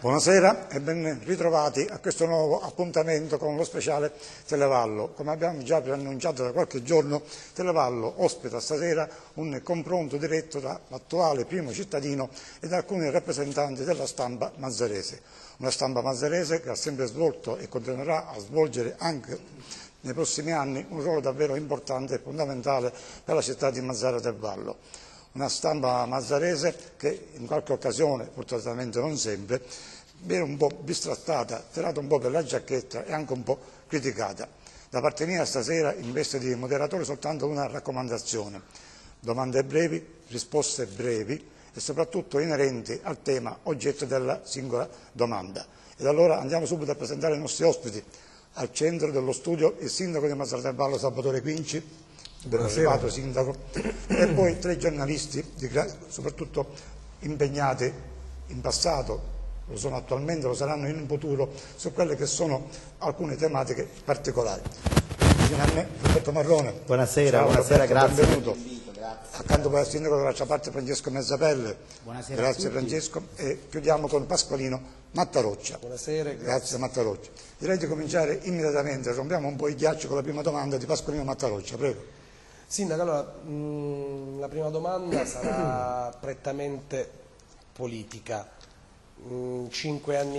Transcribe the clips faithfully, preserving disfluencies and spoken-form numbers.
Buonasera e ben ritrovati a questo nuovo appuntamento con lo speciale Televallo. Come abbiamo già preannunciato da qualche giorno, Televallo ospita stasera un confronto diretto dall'attuale primo cittadino e da alcuni rappresentanti della stampa mazzarese. Una stampa mazzarese che ha sempre svolto e continuerà a svolgere anche nei prossimi anni un ruolo davvero importante e fondamentale per la città di Mazara del Vallo. Una stampa mazzarese che in qualche occasione, fortunatamente non sempre, viene un po' bistrattata, tirata un po' per la giacchetta e anche un po' criticata. Da parte mia stasera, in veste di moderatore, soltanto una raccomandazione: domande brevi, risposte brevi e soprattutto inerenti al tema oggetto della singola domanda. Ed allora andiamo subito a presentare i nostri ospiti. Al centro dello studio il sindaco di Mazara del Vallo, Salvatore Quinci. Ben arrivato, sindaco, e poi tre giornalisti, di, soprattutto impegnati in passato, lo sono attualmente, lo saranno in un futuro, su quelle che sono alcune tematiche particolari. Vicino a me, Roberto Marrone. Buonasera, Ciao, buonasera, Roberto, grazie. Benvenuto. Accanto poi al sindaco dell'altra parte Francesco Mezzapelle. Buonasera. Grazie Francesco. E chiudiamo con Pasqualino Mattaroccia. Buonasera. Grazie, grazie Mattaroccia. Direi di cominciare immediatamente, rompiamo un po' i ghiacci con la prima domanda di Pasqualino Mattaroccia, prego. Sindaco, allora, mh, la prima domanda sarà prettamente politica. Mh, cinque anni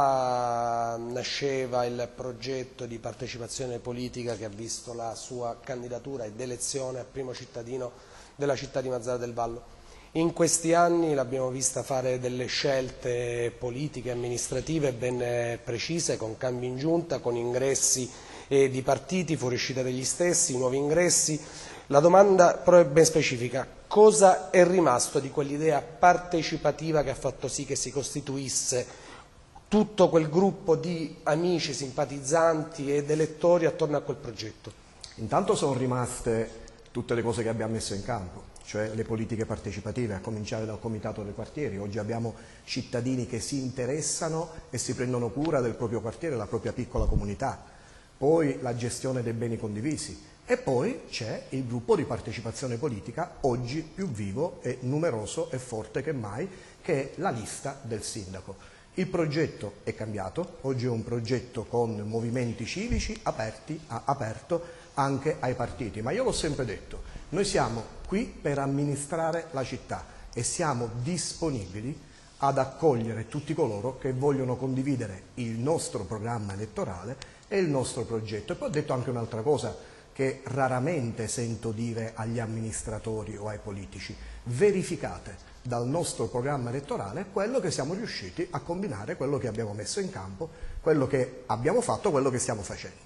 fa nasceva il progetto di partecipazione politica che ha visto la sua candidatura ed elezione a primo cittadino della città di Mazara del Vallo. In questi anni l'abbiamo vista fare delle scelte politiche e amministrative ben precise, con cambi in giunta, con ingressi eh, di partiti, fuoriuscita degli stessi, nuovi ingressi. La domanda però è ben specifica: cosa è rimasto di quell'idea partecipativa che ha fatto sì che si costituisse tutto quel gruppo di amici, simpatizzanti ed elettori attorno a quel progetto? Intanto sono rimaste tutte le cose che abbiamo messo in campo, cioè le politiche partecipative, a cominciare dal Comitato dei Quartieri. Oggi abbiamo cittadini che si interessano e si prendono cura del proprio quartiere, della propria piccola comunità. Poi la gestione dei beni condivisi. E poi c'è il gruppo di partecipazione politica, oggi più vivo e numeroso e forte che mai, che è la lista del sindaco. Il progetto è cambiato, oggi è un progetto con movimenti civici aperti, aperto anche ai partiti, ma io l'ho sempre detto, noi siamo qui per amministrare la città e siamo disponibili ad accogliere tutti coloro che vogliono condividere il nostro programma elettorale e il nostro progetto. E poi ho detto anche un'altra cosa che raramente sento dire agli amministratori o ai politici: verificate dal nostro programma elettorale quello che siamo riusciti a combinare, quello che abbiamo messo in campo, quello che abbiamo fatto, quello che stiamo facendo.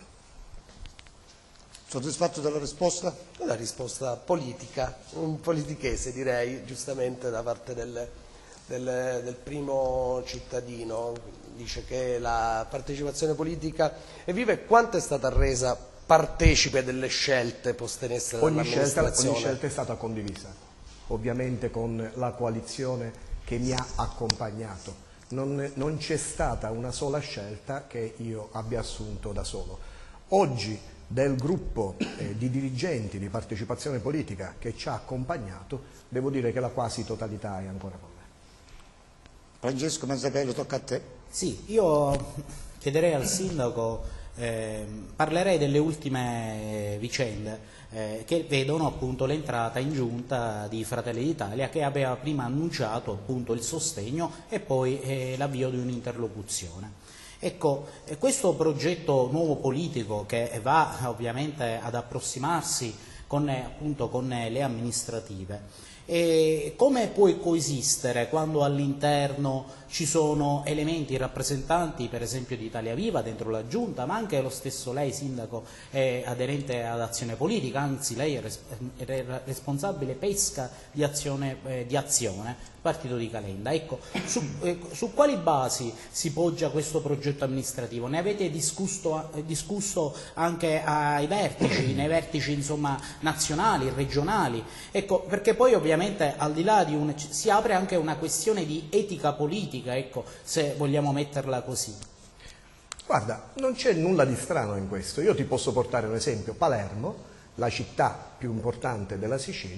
Soddisfatto della risposta? Una risposta politica, un politichese direi, giustamente da parte del, del, del primo cittadino. Dice che la partecipazione politica è viva. E quanto è stata resa partecipe delle scelte poste in essere dall'amministrazione? Ogni scelta è stata condivisa, ovviamente con la coalizione che mi ha accompagnato. Non, non c'è stata una sola scelta che io abbia assunto da solo. Oggi del gruppo eh, di dirigenti di partecipazione politica che ci ha accompagnato, devo dire che la quasi totalità è ancora con me. Francesco Mezzapelle, tocca a te. Sì, io chiederei al sindaco, eh, parlerei delle ultime vicende eh, che vedono appunto l'entrata in giunta di Fratelli d'Italia, che aveva prima annunciato appunto il sostegno e poi eh, l'avvio di un'interlocuzione. Ecco, eh, questo progetto nuovo politico che va ovviamente ad approssimarsi con, eh, appunto, con eh, le amministrative, e come puoi coesistere quando all'interno ci sono elementi rappresentanti per esempio di Italia Viva dentro la giunta, ma anche lo stesso lei sindaco è aderente ad Azione Politica, anzi lei è, res è responsabile pesca di Azione, eh, di Azione, partito di Calenda. Ecco, su, eh, su quali basi si poggia questo progetto amministrativo? Ne avete discusso, eh, discusso anche ai vertici, nei vertici insomma nazionali, regionali? Ecco, perché poi ovviamente al di là di un, si apre anche una questione di etica politica, ecco, se vogliamo metterla così. Guarda, non c'è nulla di strano in questo. Io ti posso portare un esempio. Palermo, la città più importante della Sicilia,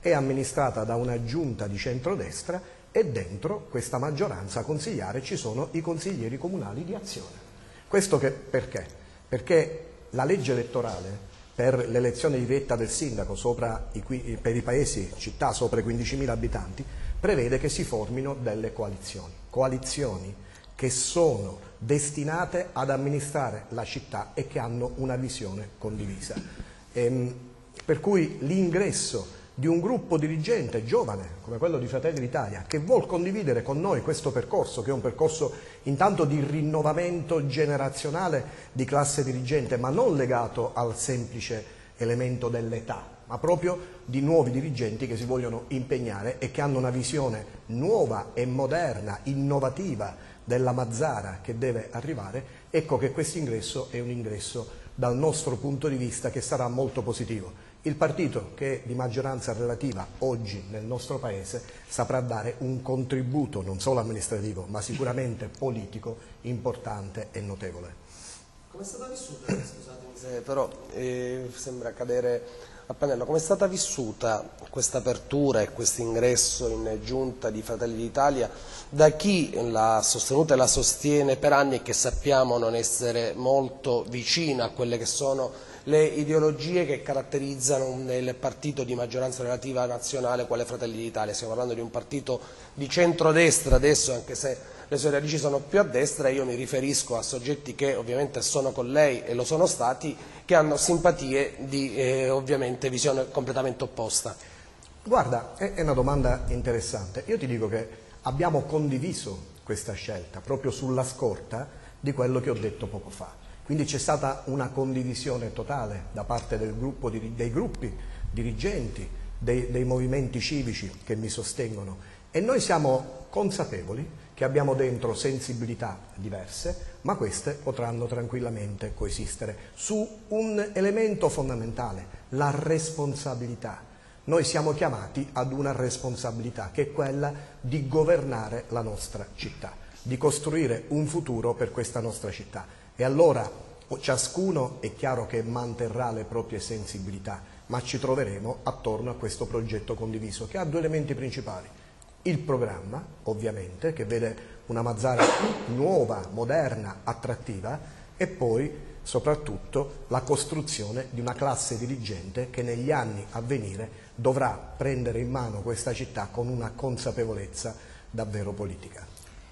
è amministrata da una giunta di centrodestra e dentro questa maggioranza consigliare ci sono i consiglieri comunali di Azione. Questo che, perché? Perché la legge elettorale per l'elezione diretta del sindaco sopra i, per i paesi, città sopra i quindicimila abitanti, prevede che si formino delle coalizioni, coalizioni che sono destinate ad amministrare la città e che hanno una visione condivisa. Ehm, per cui l'ingresso di un gruppo dirigente giovane come quello di Fratelli d'Italia che vuol condividere con noi questo percorso, che è un percorso intanto di rinnovamento generazionale di classe dirigente, ma non legato al semplice elemento dell'età, ma proprio di nuovi dirigenti che si vogliono impegnare e che hanno una visione nuova e moderna, innovativa della Mazara che deve arrivare. Ecco che questo ingresso è un ingresso dal nostro punto di vista che sarà molto positivo. Il partito che è di maggioranza relativa oggi nel nostro Paese saprà dare un contributo non solo amministrativo ma sicuramente politico importante e notevole. Come è stata vissuta, scusatemi se però eh, sembra cadere a pannello, come è stata vissuta questa apertura e questo ingresso in giunta di Fratelli d'Italia da chi l'ha sostenuta e la sostiene per anni e che sappiamo non essere molto vicina a quelle che sono le ideologie che caratterizzano il partito di maggioranza relativa nazionale quale Fratelli d'Italia? Stiamo parlando di un partito di centrodestra adesso, anche se le sue radici sono più a destra, e io mi riferisco a soggetti che ovviamente sono con lei e lo sono stati, che hanno simpatie di eh, ovviamente visione completamente opposta. Guarda, è una domanda interessante. Io ti dico che abbiamo condiviso questa scelta proprio sulla scorta di quello che ho detto poco fa. Quindi c'è stata una condivisione totale da parte del gruppo di, dei gruppi dirigenti, dei, dei movimenti civici che mi sostengono, e noi siamo consapevoli che abbiamo dentro sensibilità diverse, ma queste potranno tranquillamente coesistere su un elemento fondamentale, la responsabilità. Noi siamo chiamati ad una responsabilità che è quella di governare la nostra città, di costruire un futuro per questa nostra città. E allora ciascuno è chiaro che manterrà le proprie sensibilità, ma ci troveremo attorno a questo progetto condiviso che ha due elementi principali. Il programma, ovviamente, che vede una Mazara nuova, moderna, attrattiva, e poi soprattutto la costruzione di una classe dirigente che negli anni a venire dovrà prendere in mano questa città con una consapevolezza davvero politica.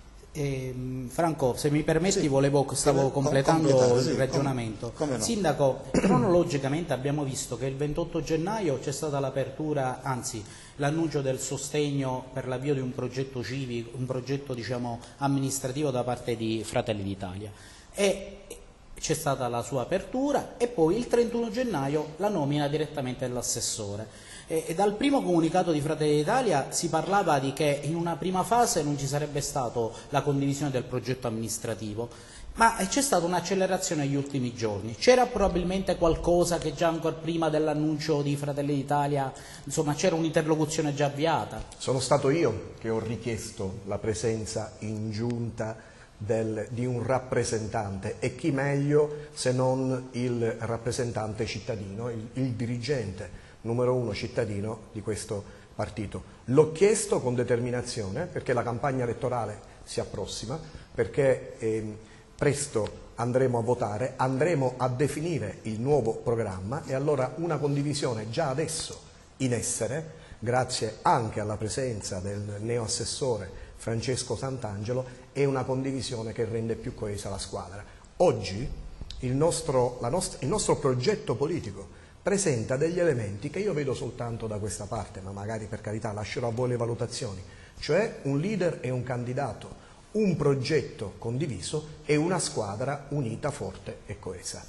Eh, Franco, se mi permetti, sì, volevo, stavo completando il sì, ragionamento. Come, come no. Sindaco, cronologicamente abbiamo visto che il ventotto gennaio c'è stata l'apertura, anzi l'annuncio del sostegno per l'avvio di un progetto civico, un progetto diciamo amministrativo da parte di Fratelli d'Italia, e c'è stata la sua apertura, e poi il trentuno gennaio la nomina direttamente dell'assessore. E dal primo comunicato di Fratelli d'Italia si parlava di che in una prima fase non ci sarebbe stata la condivisione del progetto amministrativo, ma c'è stata un'accelerazione negli ultimi giorni. C'era probabilmente qualcosa che già ancora prima dell'annuncio di Fratelli d'Italia, insomma, c'era un'interlocuzione già avviata? Sono stato io che ho richiesto la presenza in giunta del, di un rappresentante, e chi meglio se non il rappresentante cittadino, il, il dirigente numero uno cittadino di questo partito. L'ho chiesto con determinazione perché la campagna elettorale si approssima, perché eh, presto andremo a votare, andremo a definire il nuovo programma, e allora una condivisione già adesso in essere, grazie anche alla presenza del neoassessore Francesco Sant'Angelo, è una condivisione che rende più coesa la squadra. Oggi il nostro, la nostra, il nostro progetto politico presenta degli elementi che io vedo soltanto da questa parte, ma magari per carità lascerò a voi le valutazioni, cioè un leader e un candidato, un progetto condiviso e una squadra unita, forte e coesa.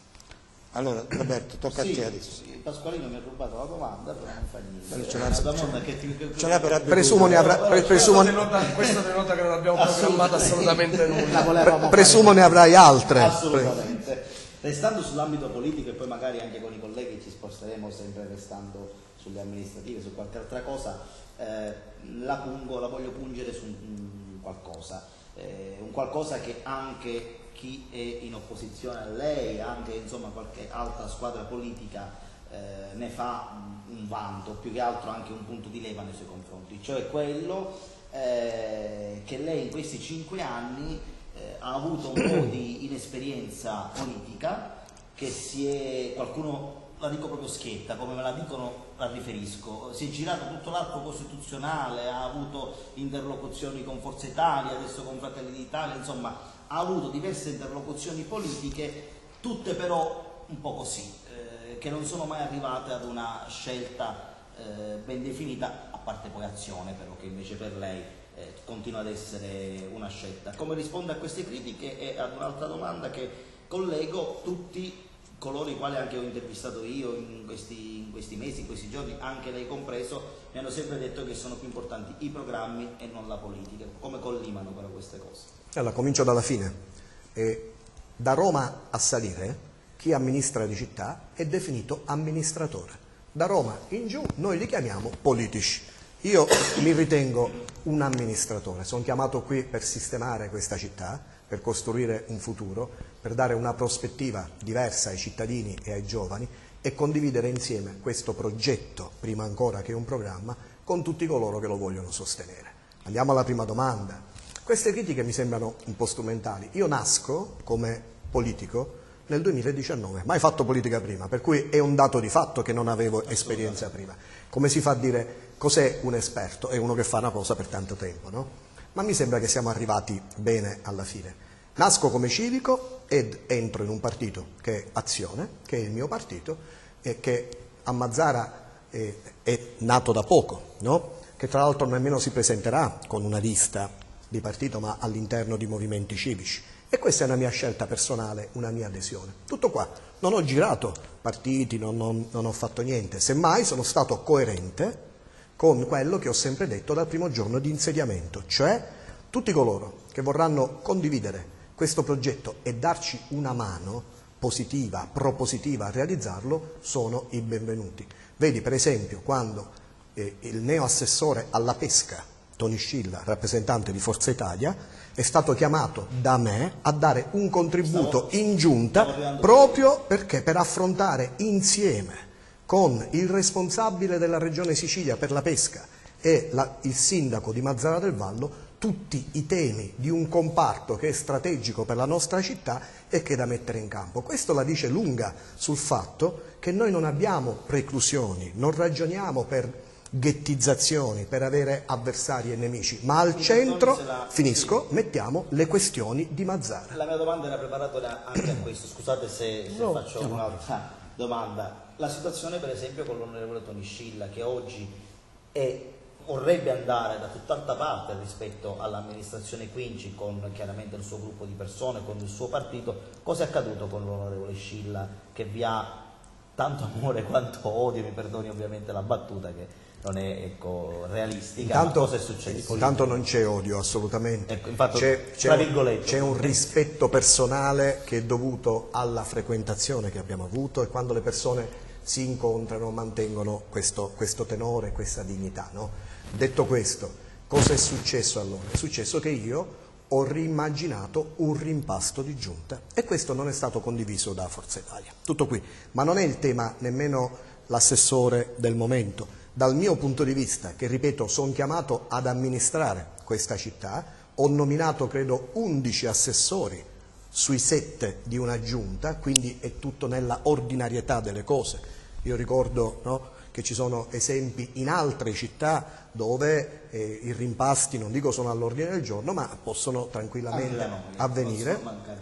Allora Roberto, tocca sì, a te adesso. Sì, Pasqualino mi ha rubato la domanda, però non fa niente. Ce l'ha, domanda che ti, che, ce l'ha per abitudine. Presumo ne avrà, pre, presumo, questo denota che non abbiamo programmato assolutamente nulla. Pre, presumo ne avrai altre. Assolutamente. Restando sull'ambito politico, e poi magari anche con i colleghi ci sposteremo sempre restando sulle amministrative, su qualche altra cosa, eh, la, pungo, la voglio pungere su un qualcosa, eh, un qualcosa che anche chi è in opposizione a lei, anche insomma qualche altra squadra politica eh, ne fa un vanto, più che altro anche un punto di leva nei suoi confronti, cioè quello eh, che lei in questi cinque anni eh, ha avuto un po' di inesperienza politica, che si è, qualcuno la dico proprio schietta, come me la dicono la riferisco, si è girato tutto l'arco costituzionale, ha avuto interlocuzioni con Forza Italia, adesso con Fratelli d'Italia, insomma ha avuto diverse interlocuzioni politiche, tutte però un po' così, eh, che non sono mai arrivate ad una scelta eh, ben definita, a parte poi Azione però, che invece per lei eh, continua ad essere una scelta. Come risponde a queste critiche e ad un'altra domanda che collego: tutti coloro i quali anche ho intervistato io in questi, in questi mesi, in questi giorni, anche lei compreso, mi hanno sempre detto che sono più importanti i programmi e non la politica. Come collimano però queste cose? Allora, comincio dalla fine. Eh, da Roma a salire, chi amministra le città è definito amministratore. Da Roma in giù noi li chiamiamo politici. Io mi ritengo un amministratore, sono chiamato qui per sistemare questa città, per costruire un futuro, per dare una prospettiva diversa ai cittadini e ai giovani e condividere insieme questo progetto, prima ancora che un programma, con tutti coloro che lo vogliono sostenere. Andiamo alla prima domanda. Queste critiche mi sembrano un po' strumentali. Io nasco come politico nel duemiladiciannove, mai fatto politica prima, per cui è un dato di fatto che non avevo esperienza prima. Come si fa a dire cos'è un esperto? È uno che fa una cosa per tanto tempo, no? Ma mi sembra che siamo arrivati bene alla fine. Nasco come civico ed entro in un partito che è Azione, che è il mio partito, e che a Mazara è, è nato da poco, no? Che tra l'altro nemmeno si presenterà con una lista di partito, ma all'interno di movimenti civici. E questa è una mia scelta personale, una mia adesione. Tutto qua. Non ho girato partiti, non, non, non ho fatto niente. Semmai sono stato coerente con quello che ho sempre detto dal primo giorno di insediamento, cioè tutti coloro che vorranno condividere questo progetto e darci una mano positiva, propositiva a realizzarlo, sono i benvenuti. Vedi per esempio quando eh, il neoassessore alla pesca, Toni Scilla, rappresentante di Forza Italia, è stato chiamato da me a dare un contributo in giunta proprio perché per affrontare insieme con il responsabile della Regione Sicilia per la pesca e la, il sindaco di Mazara del Vallo tutti i temi di un comparto che è strategico per la nostra città e che è da mettere in campo. Questo la dice lunga sul fatto che noi non abbiamo preclusioni, non ragioniamo per ghettizzazioni, per avere avversari e nemici, ma al centro, finisco, mettiamo le questioni di Mazara. La mia domanda era preparata anche a questo, scusate se, se no, faccio no. un'altra domanda. La situazione per esempio con l'onorevole Toni Scilla, che oggi è, vorrebbe andare da tutt'altra parte rispetto all'amministrazione Quinci, con chiaramente il suo gruppo di persone, con il suo partito. Cosa è accaduto con l'onorevole Scilla, che vi ha tanto amore quanto odio? Mi perdoni ovviamente la battuta che non è, ecco, realistica. Intanto, cosa è successo? Intanto non c'è odio, assolutamente. Ecco, infatti, c'è, tra c'è, virgolette, c'è un rispetto personale che è dovuto alla frequentazione che abbiamo avuto, e quando le persone si incontrano mantengono questo, questo tenore, questa dignità, no? Detto questo, cosa è successo allora? È successo che io ho rimmaginato un rimpasto di giunta e questo non è stato condiviso da Forza Italia. Tutto qui, ma non è il tema nemmeno l'assessore del momento. Dal mio punto di vista, che ripeto, sono chiamato ad amministrare questa città, ho nominato credo undici assessori sui sette di una giunta, quindi è tutto nella ordinarietà delle cose. Io ricordo, no, che ci sono esempi in altre città dove eh, i rimpasti, non dico sono all'ordine del giorno, ma possono tranquillamente avvenire,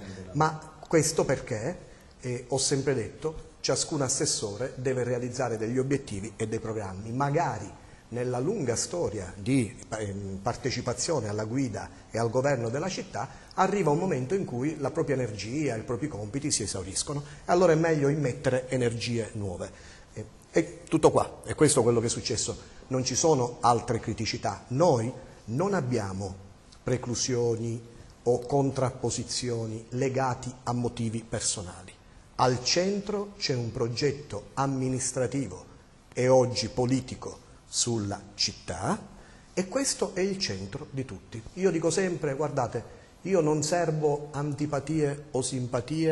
ma questo perché, eh, ho sempre detto, ciascun assessore deve realizzare degli obiettivi e dei programmi, magari nella lunga storia di partecipazione alla guida e al governo della città arriva un momento in cui la propria energia, i propri compiti si esauriscono e allora è meglio immettere energie nuove. E, e tutto qua, è questo quello che è successo, non ci sono altre criticità. Noi non abbiamo preclusioni o contrapposizioni legati a motivi personali. Al centro c'è un progetto amministrativo e oggi politico sulla città e questo è il centro di tutti. Io dico sempre, guardate, io non servo antipatie o simpatie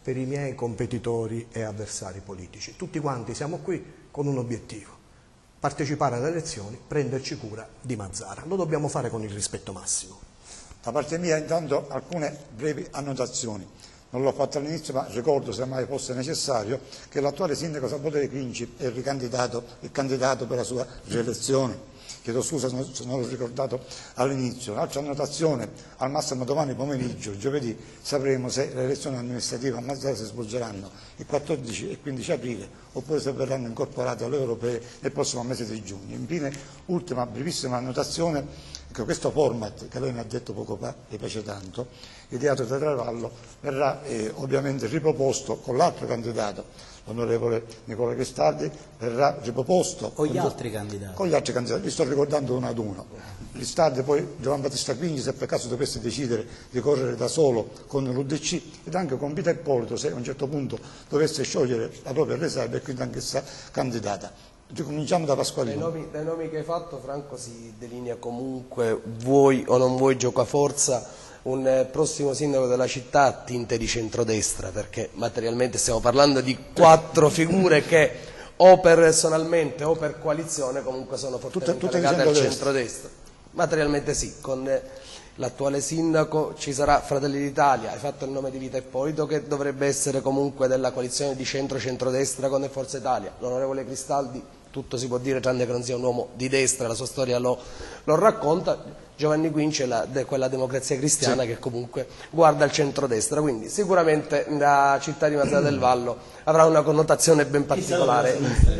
per i miei competitori e avversari politici. Tutti quanti siamo qui con un obiettivo: partecipare alle elezioni, prenderci cura di Mazara. Lo dobbiamo fare con il rispetto massimo. Da parte mia intanto alcune brevi annotazioni. Non l'ho fatto all'inizio, ma ricordo, se mai fosse necessario, che l'attuale sindaco Salvatore Quinci è ricandidato, il candidato per la sua rielezione. Chiedo scusa se non l'ho ricordato all'inizio. Un'altra annotazione: al massimo domani pomeriggio, giovedì, sapremo se le elezioni amministrative a Mazara si svolgeranno il quattordici e quindici aprile oppure se verranno incorporate alle europee nel prossimo mese di giugno. Infine, ultima brevissima annotazione: che questo format che lei mi ha detto poco fa, che piace tanto, il Teatro Teatrale Vallo, verrà eh, ovviamente riproposto con l'altro candidato, l'onorevole Nicola Cristaldi, verrà riproposto con gli con, altri candidati. Con gli altri candidati, li sto ricordando uno ad uno. Cristaldi, poi Giovan Battista Quinci, se per caso dovesse decidere di correre da solo con l'U D C, ed anche con Vita Ippolito, se a un certo punto dovesse sciogliere la propria riserva e quindi anch'essa candidata. Ricominciamo da Pasqualino. Dai nomi, dai nomi che hai fatto, Franco, si delinea comunque, vuoi o non vuoi giocaforza, un eh, prossimo sindaco della città a tinte di centrodestra, perché materialmente stiamo parlando di quattro figure che o personalmente o per coalizione comunque sono fortemente tutte, tutte legate al centrodestra. centrodestra. Materialmente sì, con eh, l'attuale sindaco ci sarà Fratelli d'Italia, hai fatto il nome di Vita Ippolito che dovrebbe essere comunque della coalizione di centro-centrodestra con Forza Italia, l'onorevole Cristaldi, tutto si può dire tranne che non sia un uomo di destra, la sua storia lo, lo racconta. Giovanni Quinci è la, de, quella democrazia cristiana sì, che comunque guarda al centrodestra, quindi sicuramente la città di Mazara del Vallo avrà una connotazione ben particolare.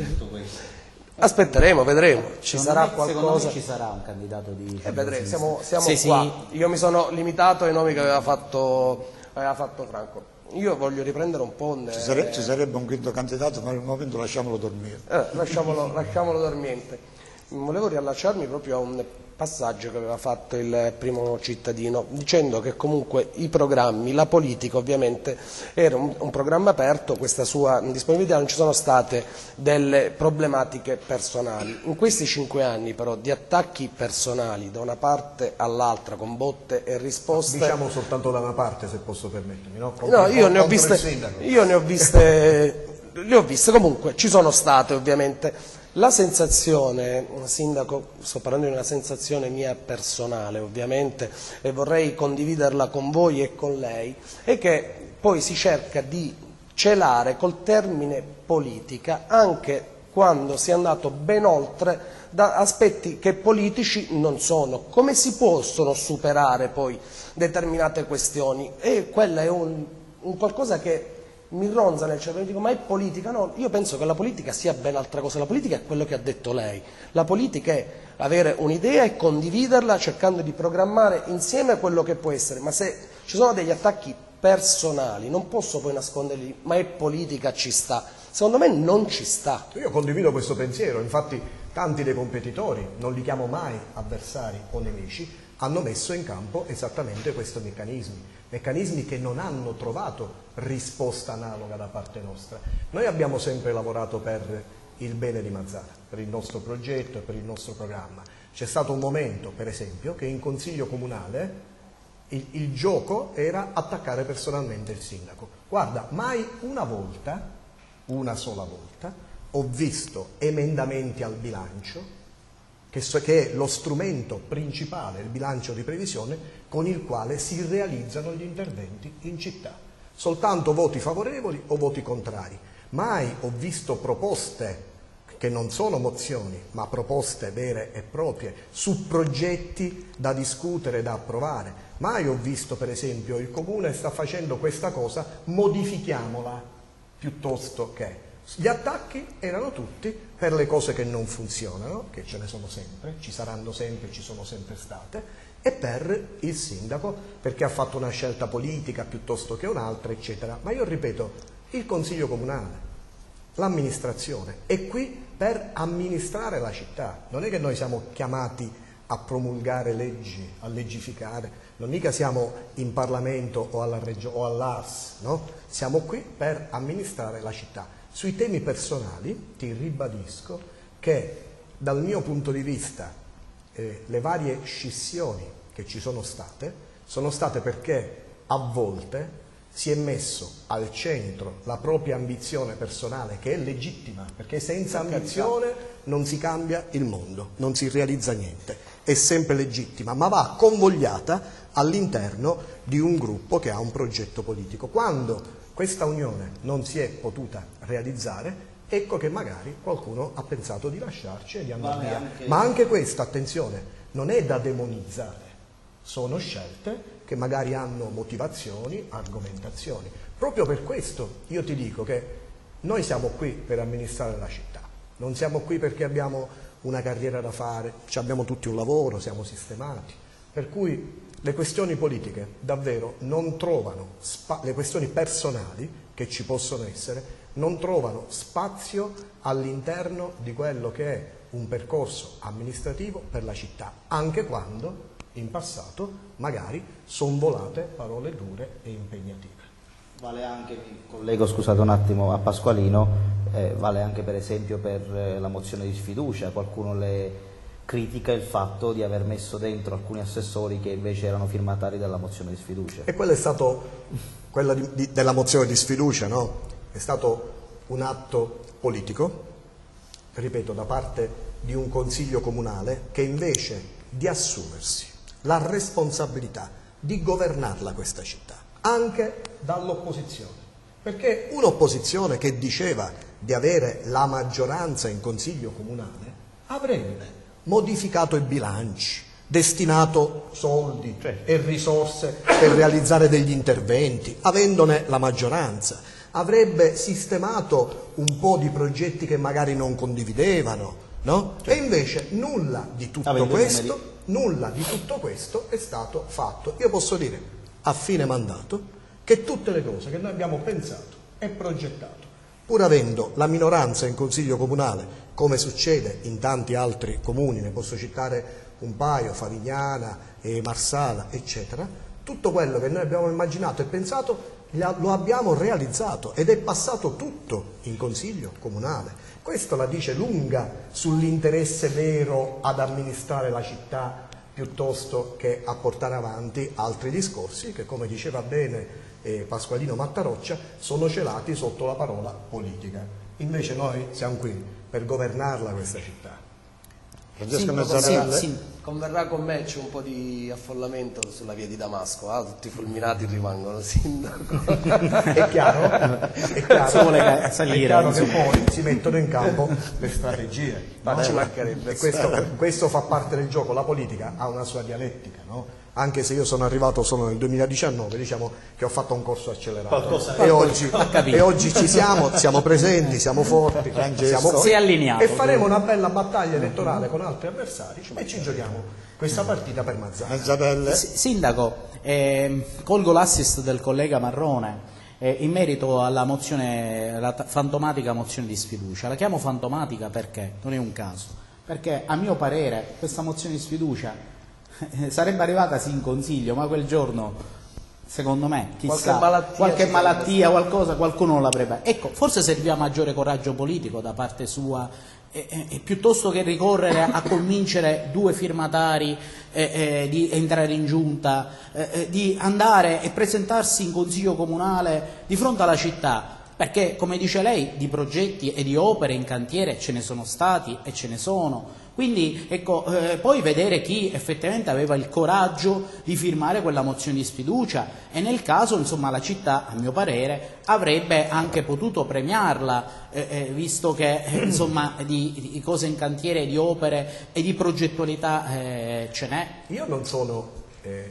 Aspetteremo, vedremo, ci secondo sarà me, qualcosa. Secondo me ci sarà un candidato di eh, vedremo, siamo, siamo sì, qua. Sì. Io mi sono limitato ai nomi che aveva fatto, aveva fatto Franco. Io voglio riprendere un po'. Ci, sare, ci sarebbe un quinto candidato, ma al momento lasciamolo dormire. Eh, lasciamolo, lasciamolo dormiente. Volevo riallacciarmi proprio a un passaggio che aveva fatto il primo cittadino, dicendo che comunque i programmi, la politica ovviamente era un, un programma aperto, questa sua disponibilità, non ci sono state delle problematiche personali. In questi cinque anni però di attacchi personali da una parte all'altra con botte e risposte... Diciamo soltanto da una parte, se posso permettermi, no? Contro, no, io ne ho viste, io ne ho viste, le ho viste comunque, ci sono state ovviamente. La sensazione, Sindaco, sto parlando di una sensazione mia personale ovviamente e vorrei condividerla con voi e con lei, è che poi si cerca di celare col termine politica anche quando si è andato ben oltre da aspetti che politici non sono. Come si possono superare poi determinate questioni? E quella è un, un qualcosa che mi ronza nel cervello, dico ma è politica? No, io penso che la politica sia ben altra cosa, la politica è quello che ha detto lei, la politica è avere un'idea e condividerla cercando di programmare insieme quello che può essere, ma se ci sono degli attacchi personali non posso poi nasconderli, ma è politica, ci sta, secondo me non ci sta. Io condivido questo pensiero, infatti tanti dei competitori, non li chiamo mai avversari o nemici, hanno messo in campo esattamente questi meccanismi, meccanismi che non hanno trovato risposta analoga da parte nostra. Noi abbiamo sempre lavorato per il bene di Mazara, per il nostro progetto e per il nostro programma. C'è stato un momento, per esempio, che in Consiglio Comunale il, il gioco era attaccare personalmente il sindaco. Guarda, mai una volta, una sola volta, ho visto emendamenti al bilancio che è lo strumento principale, il bilancio di previsione, con il quale si realizzano gli interventi in città. Soltanto voti favorevoli o voti contrari. Mai ho visto proposte che non sono mozioni, ma proposte vere e proprie, su progetti da discutere, da approvare. Mai ho visto, per esempio, il Comune sta facendo questa cosa, modifichiamola, piuttosto che... Gli attacchi erano tutti per le cose che non funzionano, che ce ne sono sempre, ci saranno sempre, ci sono sempre state, e per il sindaco perché ha fatto una scelta politica piuttosto che un'altra, eccetera. Ma io ripeto, il Consiglio Comunale, l'amministrazione è qui per amministrare la città, non è che noi siamo chiamati a promulgare leggi, a legificare, non mica siamo in Parlamento o alla Regio, o all'A S, no? Siamo qui per amministrare la città. Sui temi personali ti ribadisco che dal mio punto di vista eh, le varie scissioni che ci sono state sono state perché a volte si è messo al centro la propria ambizione personale, che è legittima, perché senza ambizione non si cambia il mondo, non si realizza niente, è sempre legittima, ma va convogliata all'interno di un gruppo che ha un progetto politico. Quando questa unione non si è potuta realizzare, ecco che magari qualcuno ha pensato di lasciarci e di andare via. Anche... Ma anche questo, attenzione, non è da demonizzare, sono scelte che magari hanno motivazioni, argomentazioni. Proprio per questo io ti dico che noi siamo qui per amministrare la città, non siamo qui perché abbiamo una carriera da fare, abbiamo tutti un lavoro, siamo sistemati, per cui le questioni politiche davvero non trovano, le questioni personali che ci possono essere, non trovano spazio all'interno di quello che è un percorso amministrativo per la città, anche quando in passato magari sono volate parole dure e impegnative. Vale anche, mi collego scusate un attimo a Pasqualino, eh, vale anche per esempio per eh, la mozione di sfiducia, qualcuno le critica il fatto di aver messo dentro alcuni assessori che invece erano firmatari della mozione di sfiducia. E quello è stato, quella di, di, della mozione di sfiducia, no? È stato un atto politico, ripeto, da parte di un consiglio comunale che invece di assumersi la responsabilità di governarla questa città, anche dall'opposizione, perché un'opposizione che diceva di avere la maggioranza in consiglio comunale avrebbe modificato i bilanci, destinato soldi cioè, e risorse per realizzare degli interventi, avendone la maggioranza, avrebbe sistemato un po' di progetti che magari non condividevano, no? Cioè, e invece nulla di tutto questo... Nulla di tutto questo è stato fatto. Io posso dire a fine mandato che tutte le cose che noi abbiamo pensato e progettato, pur avendo la minoranza in consiglio comunale, come succede in tanti altri comuni, ne posso citare un paio, Favignana, e Marsala, eccetera, tutto quello che noi abbiamo immaginato e pensato lo abbiamo realizzato ed è passato tutto in consiglio comunale. Questo la dice lunga sull'interesse vero ad amministrare la città piuttosto che a portare avanti altri discorsi che, come diceva bene eh, Pasqualino Mattaroccia, sono celati sotto la parola politica. Invece noi siamo qui per governarla questa città. Francesco Sì, Mezzarella. sì, sì. Converrà con me, c'è un po' di affollamento sulla via di Damasco, ah, tutti i fulminati rimangono, sindaco. È chiaro? È chiaro, vuole salire, è chiaro che poi si mettono in campo le strategie. Ma ci mancherebbe. E questo, questo fa parte del gioco, la politica ha una sua dialettica, no? Anche se io sono arrivato solo nel duemiladiciannove, diciamo che ho fatto un corso accelerato e oggi, e oggi ci siamo, siamo presenti, siamo forti, siamo qui, si è allineato, e faremo una bella battaglia elettorale con altri avversari e ci giochiamo questa partita per Mazzara. Sindaco, eh, colgo l'assist del collega Marrone eh, in merito alla mozione, alla fantomatica mozione di sfiducia. La chiamo fantomatica perché non è un caso, perché a mio parere questa mozione di sfiducia sarebbe arrivata sì in consiglio, ma quel giorno secondo me chissà, qualche malattia, qualche malattia qualcosa, qualcuno non l'avrebbe. Ecco, forse serviva maggiore coraggio politico da parte sua e, e, e piuttosto che ricorrere a convincere due firmatari eh, eh, di entrare in giunta, eh, eh, di andare e presentarsi in consiglio comunale di fronte alla città. Perché, come dice lei, di progetti e di opere in cantiere ce ne sono stati e ce ne sono. Quindi, ecco, eh, poi vedere chi effettivamente aveva il coraggio di firmare quella mozione di sfiducia e nel caso, insomma, la città, a mio parere, avrebbe anche potuto premiarla, eh, eh, visto che, eh, insomma, di, di cose in cantiere, di opere e di progettualità eh, ce n'è. Io non sono eh,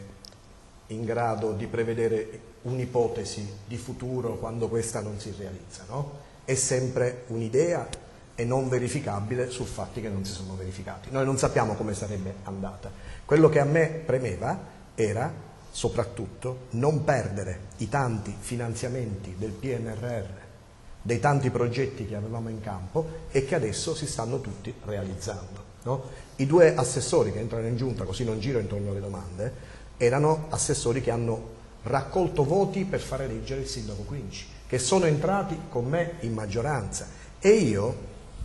in grado di prevedere un'ipotesi di futuro quando questa non si realizza, no? È sempre un'idea e non verificabile su fatti che non si sono verificati. Noi non sappiamo come sarebbe andata. Quello che a me premeva era soprattutto non perdere i tanti finanziamenti del P N R R, dei tanti progetti che avevamo in campo e che adesso si stanno tutti realizzando, no? I due assessori che entrano in giunta, così non giro intorno alle domande, erano assessori che hanno raccolto voti per far eleggere il sindaco Quinci, che sono entrati con me in maggioranza e io,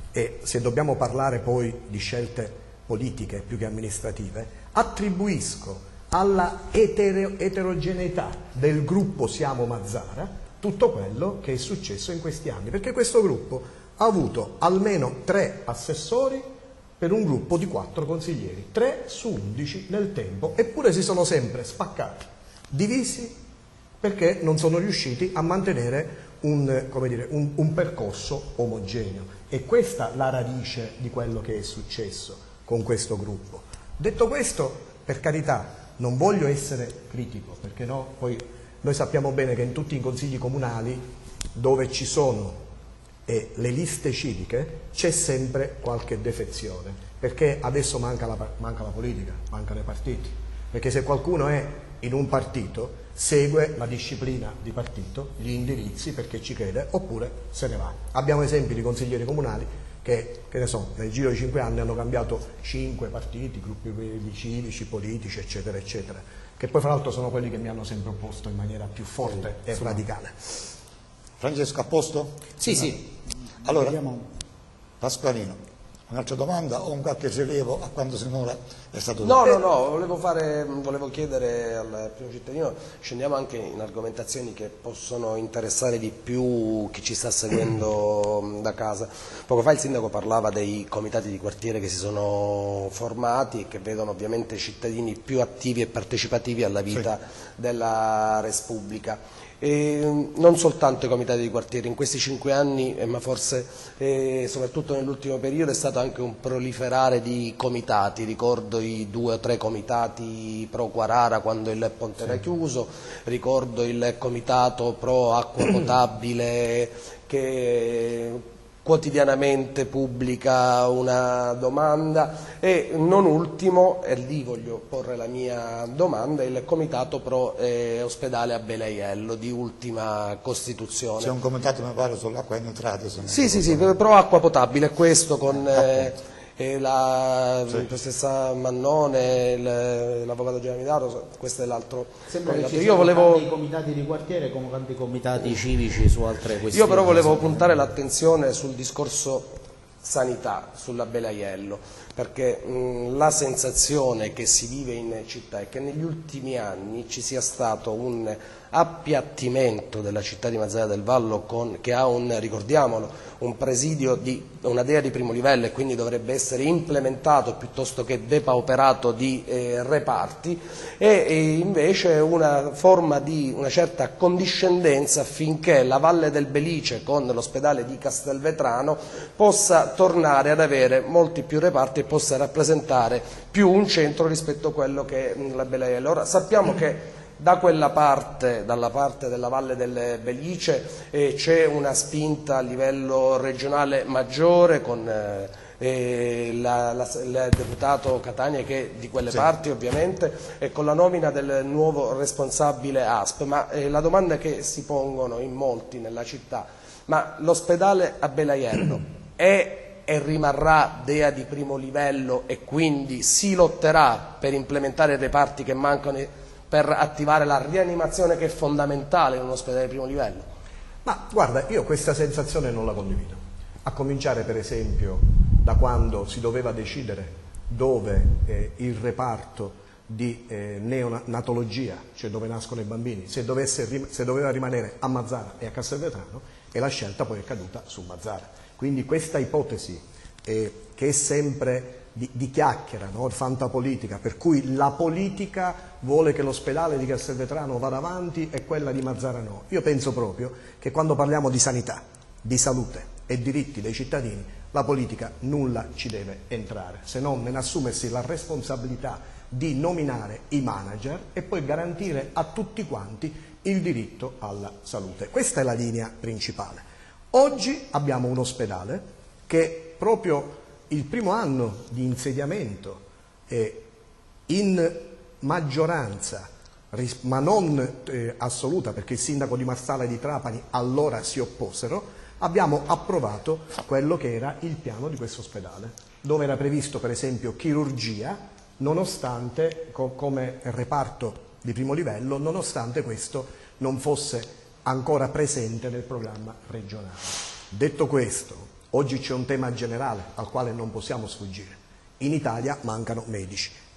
e se dobbiamo parlare poi di scelte politiche più che amministrative, attribuisco alla etero, eterogeneità del gruppo Siamo Mazara tutto quello che è successo in questi anni, perché questo gruppo ha avuto almeno tre assessori per un gruppo di quattro consiglieri, tre su undici nel tempo, eppure si sono sempre spaccati, divisi, perché non sono riusciti a mantenere un, come dire, un, un percorso omogeneo. E questa la radice di quello che è successo con questo gruppo. Detto questo, per carità, non voglio essere critico, perché no, poi noi sappiamo bene che in tutti i consigli comunali dove ci sono e le liste civiche c'è sempre qualche defezione, perché adesso manca la, manca la politica, mancano i partiti, perché se qualcuno è in un partito segue la disciplina di partito, gli indirizzi perché ci crede, oppure se ne va. Abbiamo esempi di consiglieri comunali che, che ne so, nel giro di cinque anni hanno cambiato cinque partiti, gruppi civici, politici, eccetera, eccetera, che poi fra l'altro sono quelli che mi hanno sempre opposto in maniera più forte e radicale. Francesco, a posto? Sì, sì. Allora, Vediamo. Pasqualino, un'altra domanda o un qualche rilievo a quanto sinora è stato No, detto? no, no, volevo, fare, volevo chiedere al primo cittadino, scendiamo anche in argomentazioni che possono interessare di più chi ci sta seguendo da casa. Poco fa il sindaco parlava dei comitati di quartiere che si sono formati e che vedono ovviamente i cittadini più attivi e partecipativi alla vita sì. della Res Publica. E non soltanto i comitati di quartiere, in questi cinque anni, eh, ma forse eh, soprattutto nell'ultimo periodo è stato anche un proliferare di comitati, ricordo i due o tre comitati pro Quarara quando il ponte era chiuso, ricordo il comitato pro acqua potabile che quotidianamente pubblica una domanda e non ultimo, e lì voglio porre la mia domanda, il comitato pro eh, ospedale a Belaiello di ultima costituzione. C'è un comitato mi pare sull'acqua in entrata. Sì, sì, sì, pro acqua potabile, questo con eh, eh, la sì. professoressa Mannone, l'avvocato Giovanni Dato, questo è l'altro comitato. Io volevo tanti comitati di quartiere come tanti comitati civici su altre questioni. Io però volevo puntare l'attenzione sul discorso sanità, sulla Belaiello, perché mh, la sensazione che si vive in città è che negli ultimi anni ci sia stato un appiattimento della città di Mazara del Vallo con, che ha un, ricordiamolo, un presidio di una dea di primo livello e quindi dovrebbe essere implementato piuttosto che depauperato di eh, reparti e, e invece una forma di una certa condiscendenza affinché la Valle del Belice con l'ospedale di Castelvetrano possa tornare ad avere molti più reparti e possa rappresentare più un centro rispetto a quello che è la Belaiello. Ora sappiamo che da quella parte, dalla parte della Valle del Belice, eh, c'è una spinta a livello regionale maggiore con eh, eh, la, la, il deputato Catania che è di quelle sì. parti ovviamente e con la nomina del nuovo responsabile A S P, ma eh, la domanda che si pongono in molti nella città, ma l'ospedale a Belaiello è e rimarrà dea di primo livello e quindi si lotterà per implementare i reparti che mancano per attivare la rianimazione che è fondamentale in un ospedale di primo livello? Ma guarda, io questa sensazione non la condivido, a cominciare per esempio da quando si doveva decidere dove eh, il reparto di eh, neonatologia, cioè dove nascono i bambini, se, dovesse, se doveva rimanere a Mazara e a Castelvetrano, e la scelta poi è caduta su Mazara. Quindi questa ipotesi eh, che è sempre Di, di chiacchiera, no? Fantapolitica, per cui la politica vuole che l'ospedale di Castelvetrano vada avanti e quella di Mazara no. Io penso proprio che quando parliamo di sanità, di salute e diritti dei cittadini, la politica nulla ci deve entrare, se non nell'assumersi la responsabilità di nominare i manager e poi garantire a tutti quanti il diritto alla salute. Questa è la linea principale. Oggi abbiamo un ospedale che proprio il primo anno di insediamento è in maggioranza, ma non eh, assoluta, perché il sindaco di Marsala e di Trapani allora si opposero, abbiamo approvato quello che era il piano di questo ospedale, dove era previsto per esempio chirurgia, nonostante, co come reparto di primo livello, nonostante questo non fosse ancora presente nel programma regionale. Detto questo, oggi c'è un tema generale al quale non possiamo sfuggire. In Italia mancano medici.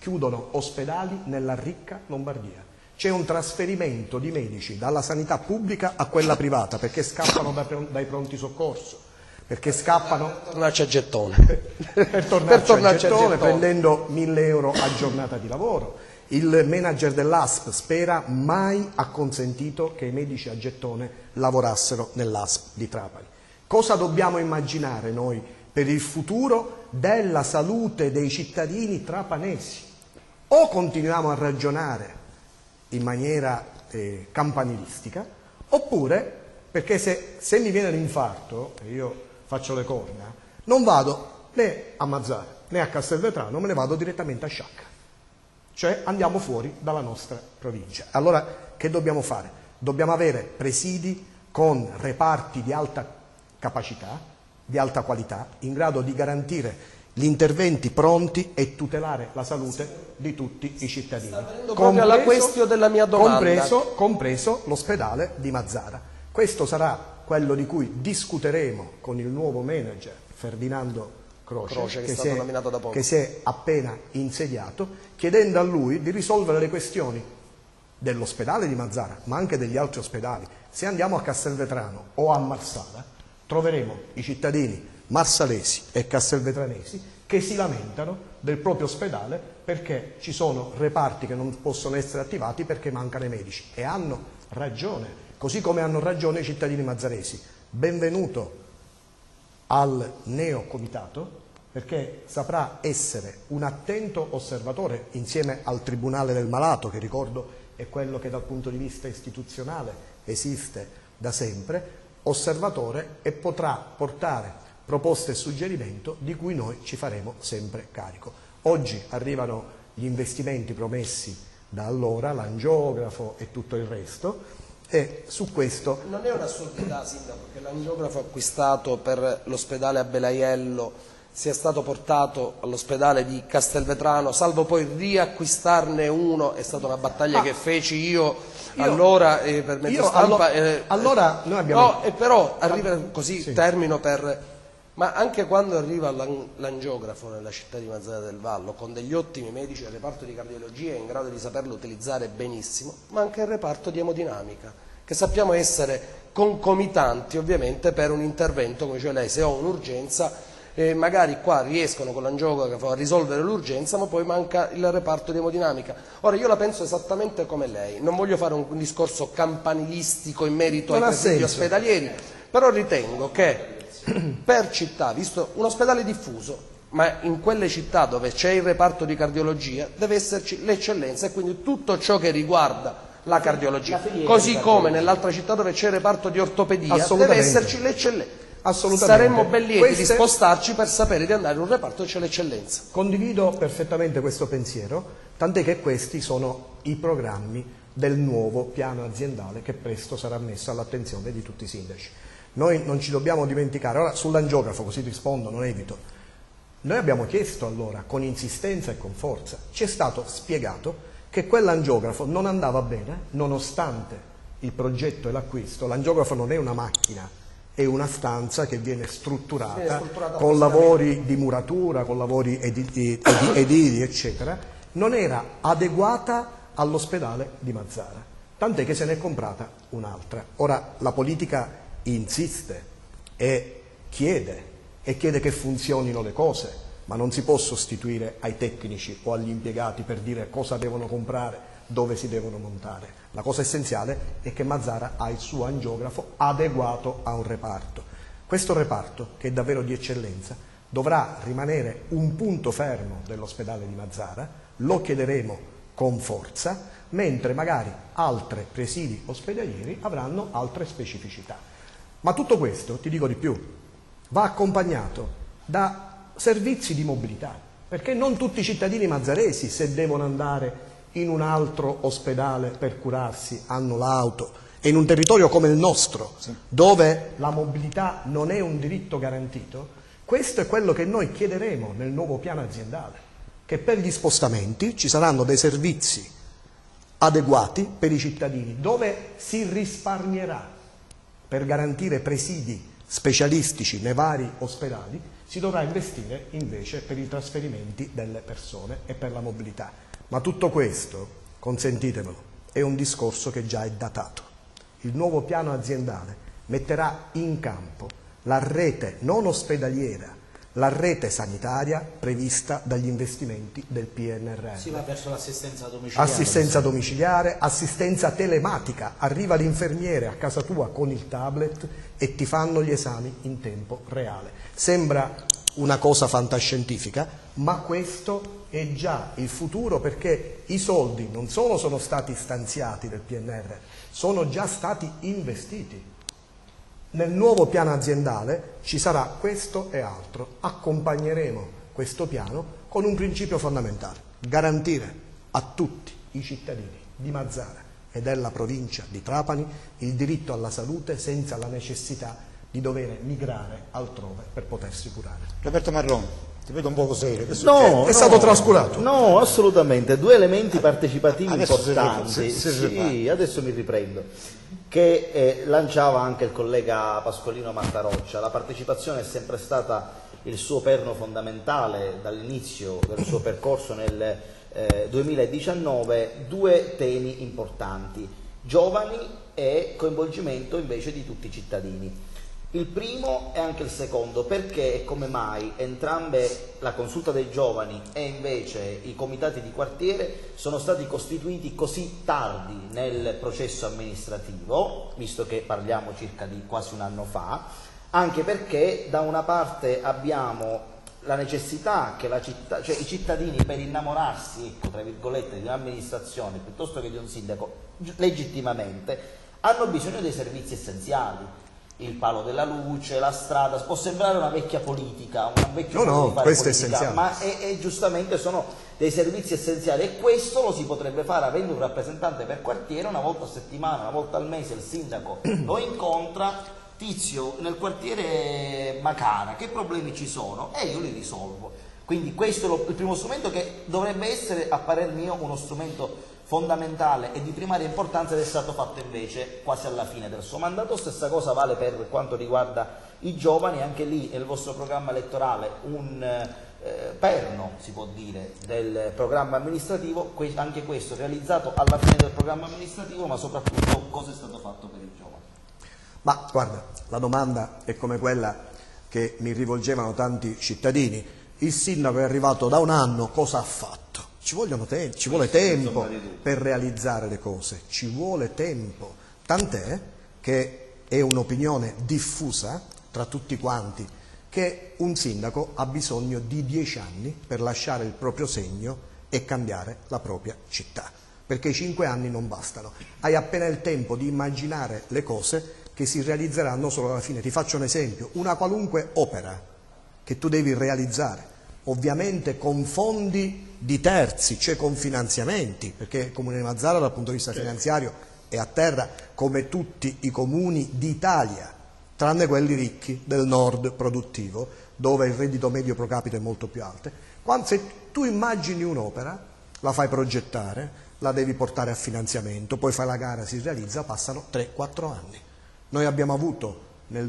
chiudono ospedali nella ricca Lombardia. C'è un trasferimento di medici dalla sanità pubblica a quella privata perché scappano dai pronti soccorso, perché scappano per tornarci a gettone, per tornarci, per tornarci a, gettone, a gettone prendendo mille euro a giornata di lavoro. Il manager dell'A S P Spera mai ha consentito che i medici a gettone lavorassero nell'A S P di Trapani. Cosa dobbiamo immaginare noi per il futuro della salute dei cittadini trapanesi? O continuiamo a ragionare in maniera eh, campanilistica, oppure, perché se, se mi viene l'infarto e io faccio le corna, non vado né a Mazara né a Castelvetrano, me ne vado direttamente a Sciacca. Cioè andiamo fuori dalla nostra provincia. Allora che dobbiamo fare? Dobbiamo avere presidi con reparti di alta capacità, di alta qualità, in grado di garantire gli interventi pronti e tutelare la salute di tutti i cittadini. Sta venendo proprio alla questione della mia domanda. Compreso, compreso l'ospedale di Mazara. Questo sarà quello di cui discuteremo con il nuovo manager Ferdinando Croce, Croce che, che, è stato si è, nominato da poco. che si è appena insediato, chiedendo a lui di risolvere le questioni dell'ospedale di Mazara, ma anche degli altri ospedali. Se andiamo a Castelvetrano o a Marsala, troveremo i cittadini marsalesi e castelvetranesi che si lamentano del proprio ospedale perché ci sono reparti che non possono essere attivati perché mancano i medici, e hanno ragione, così come hanno ragione i cittadini mazzaresi. Benvenuto al neocomitato, perché saprà essere un attento osservatore insieme al Tribunale del Malato, che ricordo è quello che dal punto di vista istituzionale esiste da sempre, osservatore, e potrà portare proposte e suggerimento di cui noi ci faremo sempre carico. Oggi arrivano gli investimenti promessi da allora, l'angiografo e tutto il resto, e su questo... Non è un'assurdità, Sindaco, che l'angiografo acquistato per l'ospedale a Belaiello sia stato portato all'ospedale di Castelvetrano, salvo poi riacquistarne uno. È stata una battaglia ah, che feci io, io allora eh, per mezzo stampa. Allo, eh, allora noi abbiamo... No, e però arriva così, sì. termino per... Ma anche quando arriva l'angiografo nella città di Mazara del Vallo, con degli ottimi medici del reparto di cardiologia in grado di saperlo utilizzare benissimo, ma anche il reparto di emodinamica, che sappiamo essere concomitanti ovviamente per un intervento, come dice lei, se ho un'urgenza, eh, magari qua riescono con l'angiografo a risolvere l'urgenza, ma poi manca il reparto di emodinamica. Ora io la penso esattamente come lei, non voglio fare un, un discorso campanilistico in merito non ai presidi ospedalieri, però ritengo che per città, visto un ospedale diffuso, ma in quelle città dove c'è il reparto di cardiologia deve esserci l'eccellenza, e quindi tutto ciò che riguarda la cardiologia, così come nell'altra città dove c'è il reparto di ortopedia deve esserci l'eccellenza. Saremmo ben lieti Queste... di spostarci per sapere di andare in un reparto dove c'è l'eccellenza. Condivido perfettamente questo pensiero, tant'è che questi sono i programmi del nuovo piano aziendale che presto sarà messo all'attenzione di tutti i sindaci. Noi non ci dobbiamo dimenticare, ora sull'angiografo, così rispondo, non evito, noi abbiamo chiesto allora con insistenza e con forza, ci è stato spiegato che quell'angiografo non andava bene nonostante il progetto e l'acquisto. L'angiografo non è una macchina, è una stanza che viene strutturata, viene strutturata con lavori di muratura, con lavori edili, edili eccetera, non era adeguata all'ospedale di Mazara, tant'è che se ne è comprata un'altra. Ora la politica insiste e chiede, e chiede che funzionino le cose, ma non si può sostituire ai tecnici o agli impiegati per dire cosa devono comprare, dove si devono montare. La cosa essenziale è che Mazara ha il suo angiografo adeguato a un reparto. Questo reparto, che è davvero di eccellenza, dovrà rimanere un punto fermo dell'ospedale di Mazara, lo chiederemo con forza, mentre magari altri presidi ospedalieri avranno altre specificità. Ma tutto questo, ti dico di più, va accompagnato da servizi di mobilità, perché non tutti i cittadini mazzaresi, se devono andare in un altro ospedale per curarsi, hanno l'auto, e in un territorio come il nostro, sì, dove la mobilità non è un diritto garantito. Questo è quello che noi chiederemo nel nuovo piano aziendale, che per gli spostamenti ci saranno dei servizi adeguati per i cittadini, dove si risparmierà per garantire presidi specialistici nei vari ospedali, si dovrà investire invece per i trasferimenti delle persone e per la mobilità. Ma tutto questo, consentitemelo, è un discorso che già è datato. Il nuovo piano aziendale metterà in campo la rete non ospedaliera, la rete sanitaria prevista dagli investimenti del P N R R. Si va verso l'assistenza domiciliare. Assistenza domiciliare, assistenza telematica. Arriva l'infermiere a casa tua con il tablet e ti fanno gli esami in tempo reale. Sembra una cosa fantascientifica, ma questo è già il futuro, perché i soldi non solo sono stati stanziati del P N R R, sono già stati investiti. Nel nuovo piano aziendale ci sarà questo e altro. Accompagneremo questo piano con un principio fondamentale: garantire a tutti i cittadini di Mazara e della provincia di Trapani il diritto alla salute senza la necessità di dover migrare altrove per potersi curare. Roberto Marrone, ti vedo un poco serio. Che No, è no, stato trascurato. No, assolutamente. Due elementi partecipativi Adesso importanti. si- si- si sì, adesso mi riprendo. Che eh, lanciava anche il collega Pasqualino Mattaroccia. La partecipazione è sempre stata il suo perno fondamentale dall'inizio del suo percorso nel eh, duemiladiciannove. Due temi importanti: giovani e coinvolgimento invece di tutti i cittadini. Il primo e anche il secondo, perché e come mai entrambe, la consulta dei giovani e invece i comitati di quartiere, sono stati costituiti così tardi nel processo amministrativo, visto che parliamo circa di quasi un anno fa, anche perché da una parte abbiamo la necessità che la città, cioè i cittadini, per innamorarsi, ecco, tra virgolette, di un'amministrazione piuttosto che di un sindaco, legittimamente hanno bisogno dei servizi essenziali. Il palo della luce, la strada, può sembrare una vecchia politica, una vecchia no, no, di fare questo politica, è essenziale. ma è, è giustamente sono dei servizi essenziali, e questo lo si potrebbe fare avendo un rappresentante per quartiere. Una volta a settimana, una volta al mese il sindaco lo incontra: Tizio, nel quartiere Macara che problemi ci sono? E io li risolvo. Quindi questo è lo, il primo strumento, che dovrebbe essere, a parer mio, uno strumento fondamentale e di primaria importanza, ed è stato fatto invece quasi alla fine del suo mandato. Stessa cosa vale per quanto riguarda i giovani. Anche lì nel vostro programma elettorale un eh, perno, si può dire, del programma amministrativo, que anche questo realizzato alla fine del programma amministrativo, ma soprattutto cosa è stato fatto per i giovani. Ma guarda, la domanda è come quella che mi rivolgevano tanti cittadini: il sindaco è arrivato da un anno, cosa ha fatto? Ci, vogliono te ci vuole tempo per realizzare le cose, ci vuole tempo, tant'è che è un'opinione diffusa tra tutti quanti che un sindaco ha bisogno di dieci anni per lasciare il proprio segno e cambiare la propria città, perché i cinque anni non bastano. Hai appena il tempo di immaginare le cose che si realizzeranno solo alla fine. Ti faccio un esempio: una qualunque opera che tu devi realizzare, ovviamente con fondi di terzi, cioè con finanziamenti, perché il Comune di Mazara dal punto di vista finanziario è a terra come tutti i comuni d'Italia, tranne quelli ricchi del nord produttivo, dove il reddito medio pro capite è molto più alto. Quando, se tu immagini un'opera, la fai progettare, la devi portare a finanziamento, poi fai la gara, si realizza, passano tre quattro anni. Noi abbiamo avuto nel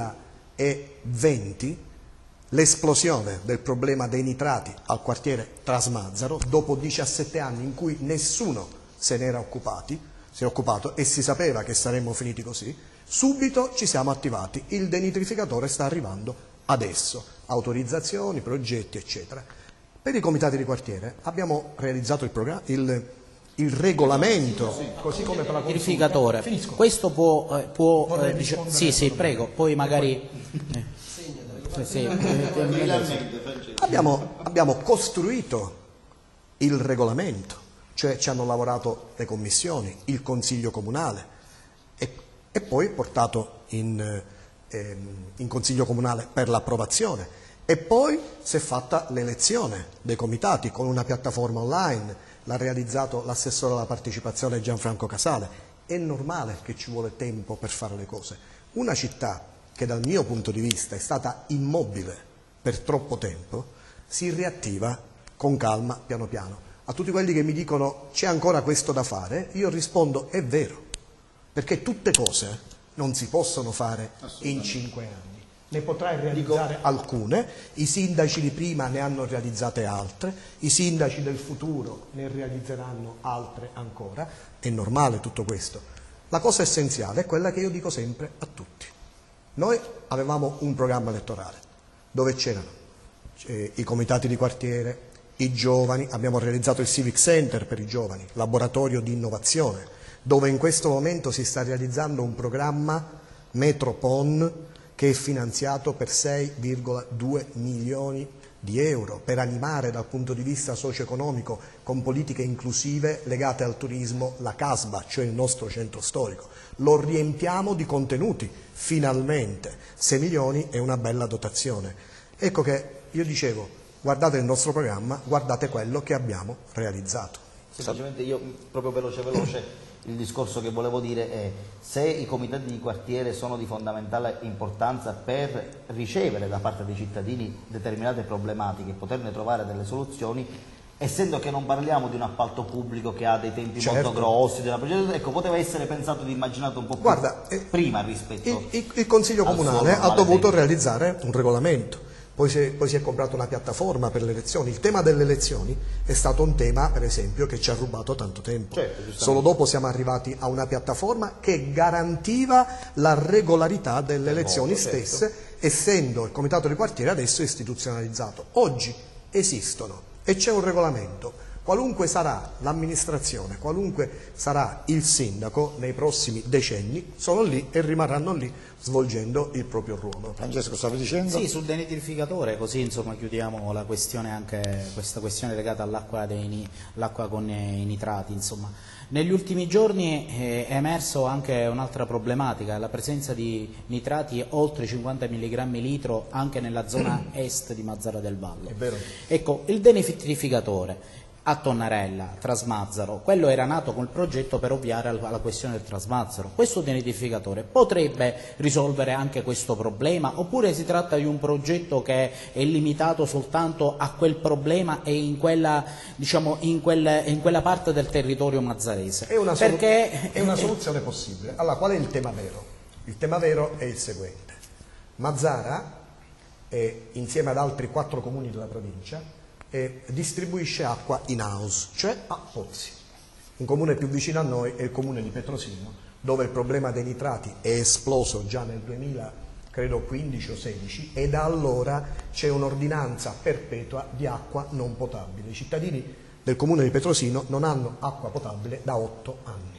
duemilaventi l'esplosione del problema dei nitrati al quartiere Trasmazzaro, dopo diciassette anni in cui nessuno se n'era occupati, si è occupato e si sapeva che saremmo finiti così. Subito ci siamo attivati, il denitrificatore sta arrivando adesso, autorizzazioni, progetti eccetera. Per i comitati di quartiere abbiamo realizzato il, il, il regolamento, così come per la Denitrificatore. Questo può, eh, può eh, dice, sì sì prego, poi magari eh. Sì, sì, abbiamo, abbiamo costruito il regolamento, cioè ci hanno lavorato le commissioni, il Consiglio Comunale e, e poi portato in, eh, in Consiglio Comunale per l'approvazione, e poi si è fatta l'elezione dei comitati con una piattaforma online, l'ha realizzato l'assessore alla partecipazione Gianfranco Casale. È normale che ci vuole tempo per fare le cose. Una città che dal mio punto di vista è stata immobile per troppo tempo, si riattiva con calma, piano piano. A tutti quelli che mi dicono c'è ancora questo da fare, io rispondo è vero, perché tutte cose non si possono fare in cinque anni. ne potrai realizzare Dico... alcune, i sindaci di prima ne hanno realizzate altre, i sindaci del futuro ne realizzeranno altre ancora, è normale tutto questo. La cosa essenziale è quella che io dico sempre a tutti. Noi avevamo un programma elettorale dove c'erano eh, i comitati di quartiere, i giovani, abbiamo realizzato il Civic Center per i giovani, laboratorio di innovazione, dove in questo momento si sta realizzando un programma Metropon che è finanziato per sei virgola due milioni di euro per animare dal punto di vista socio-economico con politiche inclusive legate al turismo la Casba, cioè il nostro centro storico. Lo riempiamo di contenuti, finalmente. sei milioni è una bella dotazione. Ecco che io dicevo, guardate il nostro programma, guardate quello che abbiamo realizzato. Semplicemente io, proprio veloce veloce, il discorso che volevo dire è: se i comitati di quartiere sono di fondamentale importanza per ricevere da parte dei cittadini determinate problematiche e poterne trovare delle soluzioni, essendo che non parliamo di un appalto pubblico che ha dei tempi certo. molto grossi, di una procedura, ecco, poteva essere pensato ed immaginato un po' più Guarda, prima rispetto il, il, il Consiglio Comunale ha dovuto tempo. realizzare un regolamento. Poi si, è, poi si è comprata una piattaforma per le elezioni. Il tema delle elezioni è stato un tema, per esempio, che ci ha rubato tanto tempo. Certo, Solo dopo siamo arrivati a una piattaforma che garantiva la regolarità delle elezioni stesse, certo. essendo il comitato di quartiere adesso istituzionalizzato. Oggi esistono e c'è un regolamento. Qualunque sarà l'amministrazione, qualunque sarà il sindaco nei prossimi decenni, sono lì e rimarranno lì svolgendo il proprio ruolo. Francesco, stavi dicendo? Sì, sul denitrificatore, così insomma chiudiamo la questione, anche questa questione legata all'acqua l'acqua con i nitrati. Insomma. Negli ultimi giorni è emerso anche un'altra problematica, la presenza di nitrati oltre cinquanta milligrammi litro anche nella zona est di Mazara del Vallo. È vero. Ecco, il denitrificatore a Tonnarella, Trasmazzaro, quello era nato col progetto per ovviare alla questione del Trasmazzaro. Questo denitrificatore potrebbe risolvere anche questo problema, oppure si tratta di un progetto che è limitato soltanto a quel problema e in quella, diciamo, in quel, in quella parte del territorio mazzarese? È una, Perché, è una soluzione possibile. Allora, qual è il tema vero? Il tema vero è il seguente. Mazzara, è, insieme ad altri quattro comuni della provincia, e distribuisce acqua in house, cioè a pozzi. Un comune più vicino a noi è il comune di Petrosino, dove il problema dei nitrati è esploso già nel duemila, credo quindici o sedici, e da allora c'è un'ordinanza perpetua di acqua non potabile. I cittadini del comune di Petrosino non hanno acqua potabile da otto anni.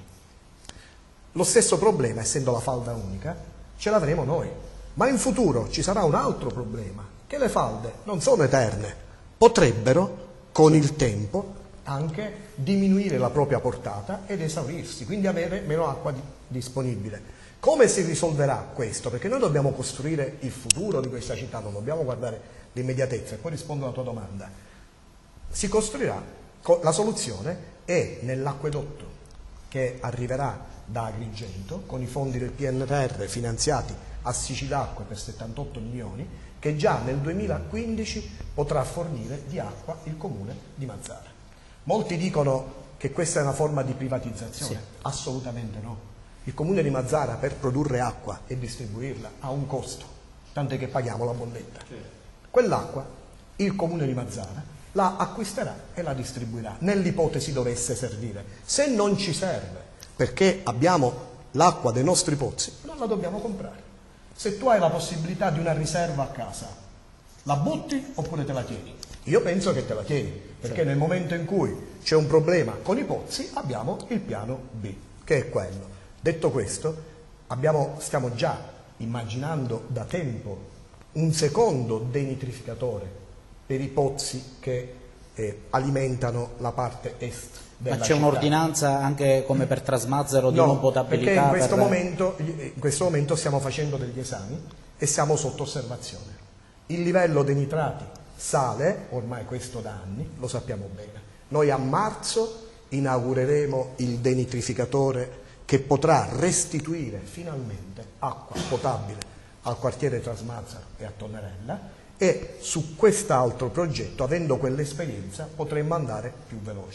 Lo stesso problema, essendo la falda unica, ce l'avremo noi, ma in futuro ci sarà un altro problema, che le falde non sono eterne. Potrebbero, con il tempo, anche diminuire la propria portata ed esaurirsi, quindi avere meno acqua di, disponibile. Come si risolverà questo? Perché noi dobbiamo costruire il futuro di questa città, non dobbiamo guardare l'immediatezza. E poi rispondo alla tua domanda. Si costruirà, la soluzione è nell'acquedotto che arriverà da Agrigento, con i fondi del P N R R finanziati a Sicilacque per settantotto milioni, che già nel duemilaquindici potrà fornire di acqua il comune di Mazzara. Molti dicono che questa è una forma di privatizzazione. Sì. Assolutamente no. Il comune di Mazzara per produrre acqua e distribuirla ha un costo, tant'è che paghiamo la bolletta. Sì. Quell'acqua il comune di Mazzara la acquisterà e la distribuirà, nell'ipotesi dovesse servire. Se non ci serve, perché abbiamo l'acqua dei nostri pozzi, non la dobbiamo comprare. Se tu hai la possibilità di una riserva a casa, la butti oppure te la tieni? Io penso che te la tieni, perché certo. nel momento in cui c'è un problema con i pozzi abbiamo il piano B, che è quello. Detto questo, abbiamo, stiamo già immaginando da tempo un secondo denitrificatore per i pozzi che eh, alimentano la parte est. Ma c'è un'ordinanza anche come per Trasmazzaro di no, non potabilità? Perché in questo, per... momento, in questo momento stiamo facendo degli esami e siamo sotto osservazione. Il livello dei nitrati sale, ormai questo da anni, lo sappiamo bene. Noi a marzo inaugureremo il denitrificatore che potrà restituire finalmente acqua potabile al quartiere Trasmazzaro e a Tonnarella, e su quest'altro progetto, avendo quell'esperienza, potremmo andare più veloci.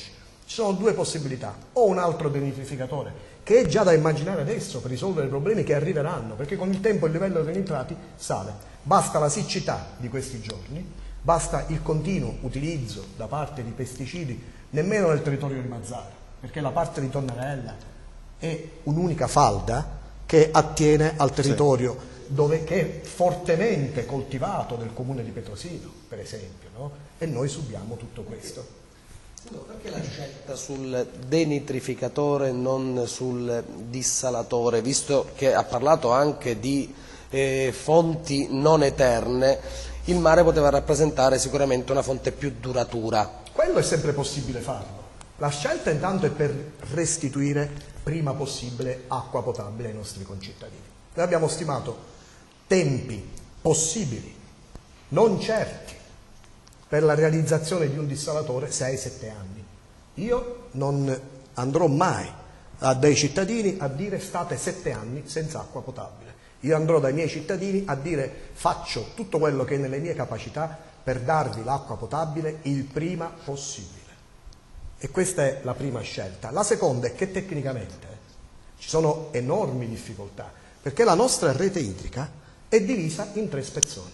Ci sono due possibilità: o un altro denitrificatore, che è già da immaginare adesso per risolvere i problemi che arriveranno, perché con il tempo il livello dei nitrati sale. Basta la siccità di questi giorni, basta il continuo utilizzo da parte di pesticidi, nemmeno nel territorio di Mazara, perché la parte di Tonnarella è un'unica falda che attiene al territorio sì. dove, che è fortemente coltivato del comune di Petrosino, per esempio, no? E noi subiamo tutto questo. No, perché la scelta sul denitrificatore e non sul dissalatore, visto che ha parlato anche di eh, fonti non eterne? Il mare poteva rappresentare sicuramente una fonte più duratura. Quello è sempre possibile farlo. La scelta intanto è per restituire prima possibile acqua potabile ai nostri concittadini. Noi abbiamo stimato tempi possibili, non certi, per la realizzazione di un dissalatore sei sette anni. Io non andrò mai a dei cittadini a dire state sette anni senza acqua potabile. Io andrò dai miei cittadini a dire faccio tutto quello che è nelle mie capacità per darvi l'acqua potabile il prima possibile. E questa è la prima scelta. La seconda è che tecnicamente ci sono enormi difficoltà, perché la nostra rete idrica è divisa in tre spezzoni.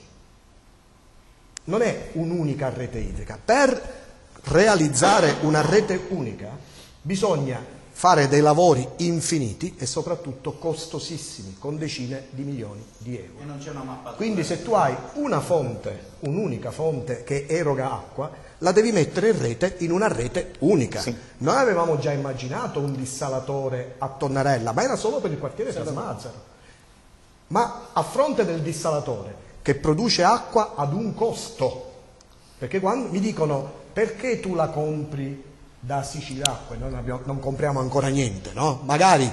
Non è un'unica rete idrica. Per realizzare una rete unica bisogna fare dei lavori infiniti e soprattutto costosissimi, con decine di milioni di euro. E non c'è una mappatura. Quindi se tu hai una fonte, un'unica fonte che eroga acqua, la devi mettere in rete in una rete unica. Sì. Noi avevamo già immaginato un dissalatore a Tonnarella, ma era solo per il quartiere Trasmazzaro. Ma a fronte del dissalatore, che produce acqua ad un costo, perché quando mi dicono perché tu la compri da Sicilacque, noi non, abbiamo, non compriamo ancora niente, no? Magari,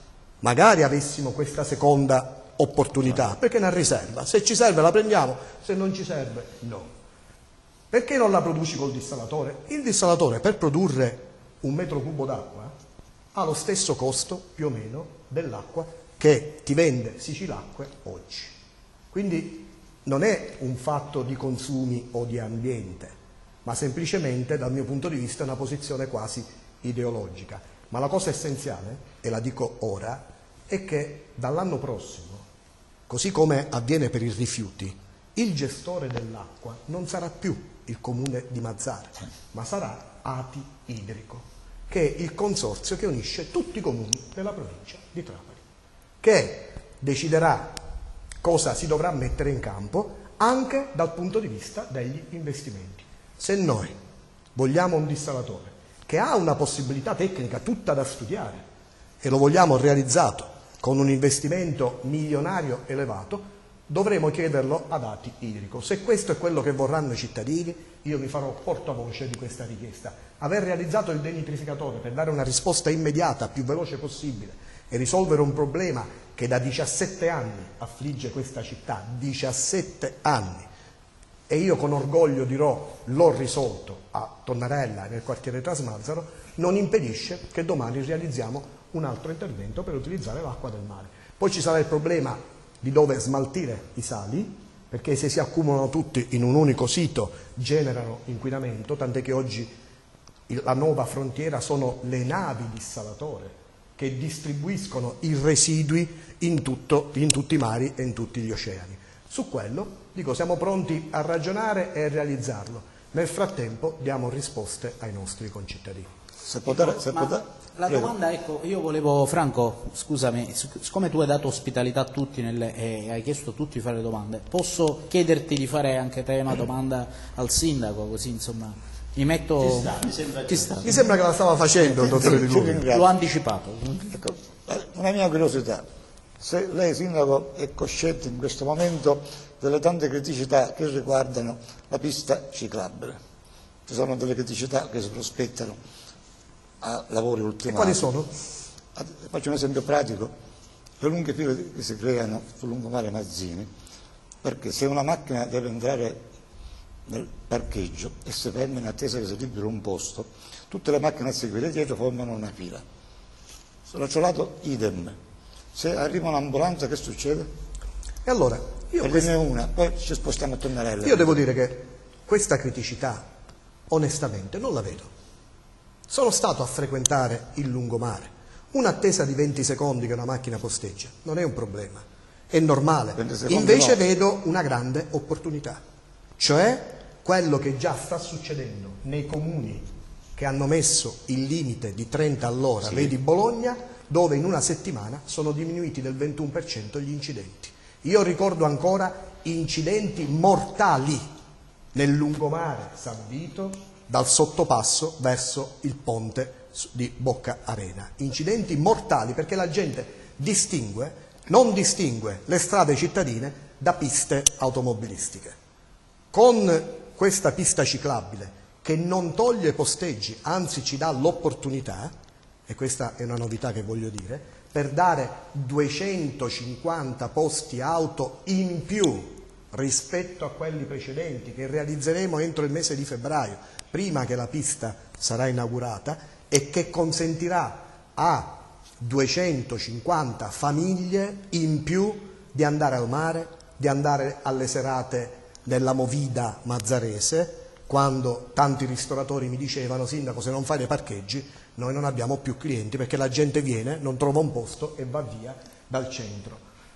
magari avessimo questa seconda opportunità, perché è una riserva, se ci serve la prendiamo, se non ci serve no. Perché non la produci col dissalatore? Il dissalatore per produrre un metro cubo d'acqua ha lo stesso costo più o meno dell'acqua che ti vende Sicilacque oggi. Quindi non è un fatto di consumi o di ambiente, ma semplicemente dal mio punto di vista è una posizione quasi ideologica. Ma la cosa essenziale, e la dico ora, è che dall'anno prossimo, così come avviene per i rifiuti, il gestore dell'acqua non sarà più il comune di Mazara, ma sarà Ati Idrico, che è il consorzio che unisce tutti i comuni della provincia di Trapani, che deciderà cosa si dovrà mettere in campo anche dal punto di vista degli investimenti. Se noi vogliamo un dissalatore che ha una possibilità tecnica tutta da studiare e lo vogliamo realizzato con un investimento milionario elevato, dovremo chiederlo ad Ati Idrico. Se questo è quello che vorranno i cittadini, io mi farò portavoce di questa richiesta. Aver realizzato il denitrificatore per dare una risposta immediata, più veloce possibile, e risolvere un problema che da diciassette anni affligge questa città, diciassette anni, e io con orgoglio dirò l'ho risolto a Tonnarella e nel quartiere Trasmazzaro, non impedisce che domani realizziamo un altro intervento per utilizzare l'acqua del mare. Poi ci sarà il problema di dove smaltire i sali, perché se si accumulano tutti in un unico sito generano inquinamento, tant'è che oggi la nuova frontiera sono le navi dissalatore che distribuiscono i residui in, tutto, in tutti i mari e in tutti gli oceani. Su quello, dico, siamo pronti a ragionare e a realizzarlo. Nel frattempo diamo risposte ai nostri concittadini. Se poter, se poter, la domanda, ecco, io volevo, Franco, scusami, siccome tu hai dato ospitalità a tutti nelle, e hai chiesto a tutti di fare domande, posso chiederti di fare anche te una domanda al sindaco, così insomma mi metto... Ci sta, mi sembra, Ci sta. Mi sembra che la stava facendo il dottore Di Luca. L'ho anticipato. Ecco, una mia curiosità, se lei sindaco è cosciente in questo momento delle tante criticità che riguardano la pista ciclabile. Ci sono delle criticità che si prospettano a lavori ultimati. E quali sono? Faccio un esempio pratico: le lunghe file che si creano sul lungomare Mazzini, perché se una macchina deve entrare nel parcheggio e si ferma in attesa che si liberi un posto, tutte le macchine a seguire dietro formano una fila. Dall'altro lato idem, se arriva un'ambulanza che succede? E allora, io, e questa... una, poi ci spostiamo a Tonnarella. Io devo dire che questa criticità onestamente non la vedo. Sono stato a frequentare il lungomare. Un'attesa di venti secondi che una macchina posteggia non è un problema, è normale. Invece no. vedo una grande opportunità, cioè quello che già sta succedendo nei comuni che hanno messo il limite di trenta all'ora, sì. Vedi Bologna, dove in una settimana sono diminuiti del ventuno per cento gli incidenti. Io ricordo ancora incidenti mortali nel lungomare San Vito, dal sottopasso verso il ponte di Bocca Arena. Incidenti mortali perché la gente distingue, non distingue le strade cittadine da piste automobilistiche. Con questa pista ciclabile che non toglie posteggi, anzi ci dà l'opportunità, e questa è una novità che voglio dire, per dare duecentocinquanta posti auto in più rispetto a quelli precedenti che realizzeremo entro il mese di febbraio, prima che la pista sarà inaugurata, e che consentirà a duecentocinquanta famiglie in più di andare al mare, di andare alle serate della Movida Mazzarese, quando tanti ristoratori mi dicevano: sindaco, se non fai dei parcheggi noi non abbiamo più clienti perché la gente viene, non trova un posto e va via dal centro.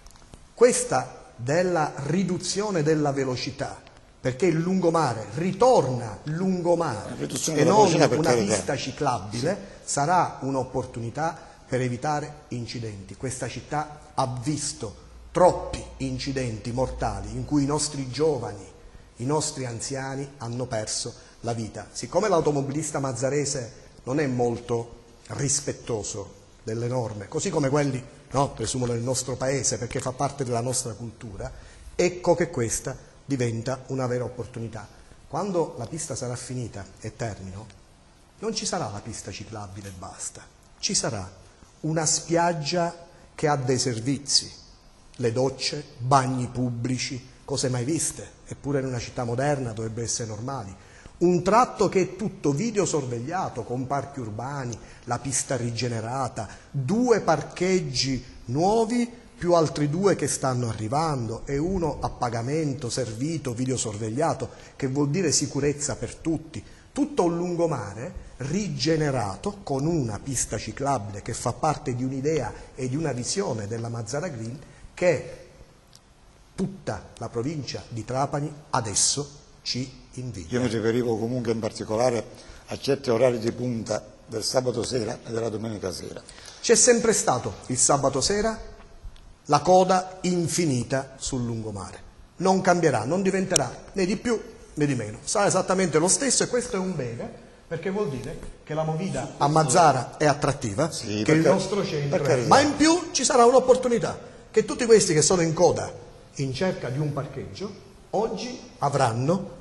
Questa della riduzione della velocità, perché il lungomare ritorna lungomare e non una pista ciclabile, sarà un'opportunità per evitare incidenti. Questa città ha visto troppi incidenti mortali in cui i nostri giovani, i nostri anziani hanno perso la vita. Siccome l'automobilista mazzarese non è molto rispettoso delle norme, così come quelli, no, presumo nel nostro paese, perché fa parte della nostra cultura, ecco che questa diventa una vera opportunità. Quando la pista sarà finita e termino, non ci sarà la pista ciclabile e basta, ci sarà una spiaggia che ha dei servizi, le docce, bagni pubblici, cose mai viste, eppure in una città moderna dovrebbe essere normali. Un tratto che è tutto videosorvegliato, con parchi urbani, la pista rigenerata, due parcheggi nuovi più altri due che stanno arrivando e uno a pagamento, servito, videosorvegliato, che vuol dire sicurezza per tutti. Tutto un lungomare rigenerato con una pista ciclabile che fa parte di un'idea e di una visione della Mazzara Green che tutta la provincia di Trapani adesso ci invidia. Io mi riferivo comunque in particolare a certi orari di punta del sabato sera e della domenica sera. C'è sempre stato il sabato sera la coda infinita sul lungomare. Non cambierà, non diventerà né di più né di meno. Sarà esattamente lo stesso e questo è un bene, perché vuol dire che la movida a Mazzara è attrattiva, sì, che perché, il nostro centro è. Ma in più ci sarà un'opportunità, che tutti questi che sono in coda in cerca di un parcheggio oggi avranno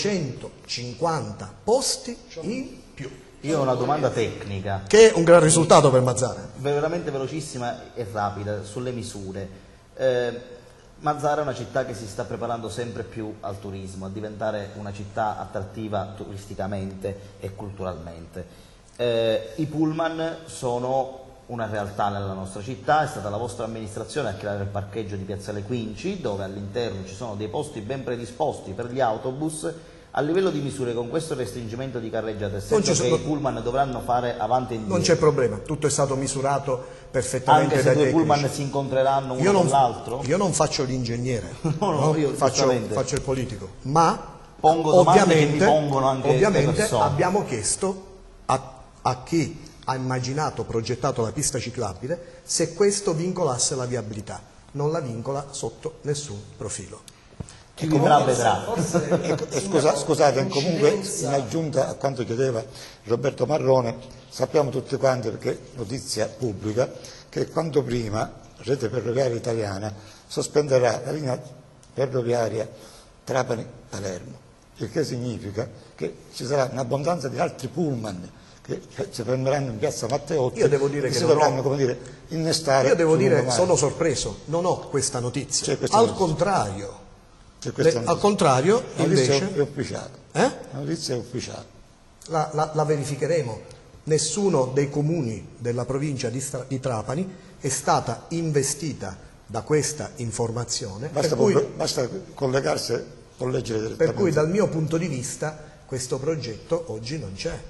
duecentocinquanta posti in più. Io ho una domanda tecnica. Che è un gran risultato per Mazzara. Veramente velocissima e rapida sulle misure. Eh, Mazzara è una città che si sta preparando sempre più al turismo, a diventare una città attrattiva turisticamente e culturalmente. Eh, I pullman sono una realtà nella nostra città, è stata la vostra amministrazione a creare il parcheggio di Piazzale Quinci, dove all'interno ci sono dei posti ben predisposti per gli autobus. A livello di misure, con questo restringimento di carreggiate, essendo che sono... i pullman dovranno fare avanti e indietro. Non c'è problema, tutto è stato misurato perfettamente. Anche se dai due pullman si incontreranno uno con l'altro? Io non faccio l'ingegnere, no, no, no? io faccio, faccio il politico, ma pongo ovviamente, che mi pongono anche ovviamente abbiamo chiesto a, a chi ha immaginato, progettato la pista ciclabile, se questo vincolasse la viabilità. Non la vincola sotto nessun profilo. Chi vivrà vedrà. Ecco, scusa, scusate, comunque in aggiunta a quanto chiedeva Roberto Marrone, sappiamo tutti quanti, perché notizia pubblica, che quanto prima Rete Ferroviaria Italiana sospenderà la linea ferroviaria Trapani-Palermo, il che significa che ci sarà un'abbondanza di altri pullman che si fermeranno in piazza Matteotti. Io devo dire che che si dovranno ho... come dire, innestare. Io devo dire, sono sorpreso, non ho questa notizia. Cioè, questa al notizia. contrario. Le, al contrario, la invece, notizia è ufficiale. Eh? La notizia è ufficiale. La, la, la verificheremo. Nessuno dei comuni della provincia di, Stra, di Trapani è stata investita da questa informazione. Basta, per cui, basta collegarsi o leggere direttamente. Per cui dal mio punto di vista questo progetto oggi non c'è.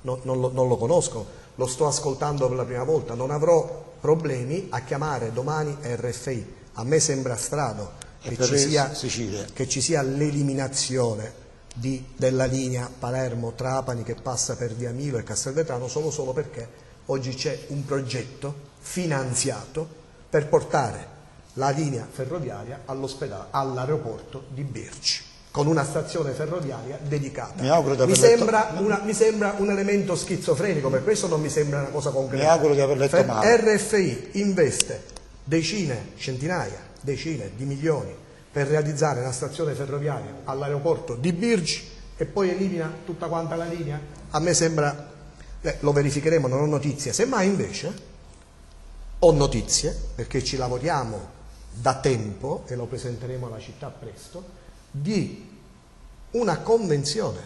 no, non, lo, non lo conosco, lo sto ascoltando per la prima volta, non avrò problemi a chiamare domani R F I. A me sembra strano che ci, sia, che ci sia l'eliminazione di, della linea Palermo-Trapani che passa per Via Milo e Castelvetrano solo, solo perché oggi c'è un progetto finanziato per portare la linea ferroviaria all'aeroporto di Birci, con una stazione ferroviaria dedicata. Mi, auguro di aver mi, sembra letto... una, mi sembra un elemento schizofrenico, per questo non mi sembra una cosa concreta. Mi auguro di aver letto male. R F I investe decine, centinaia, decine di milioni per realizzare una stazione ferroviaria all'aeroporto di Birci e poi elimina tutta quanta la linea? A me sembra, eh, lo verificheremo, non ho notizie, semmai invece ho notizie, perché ci lavoriamo da tempo e lo presenteremo alla città presto, di una convenzione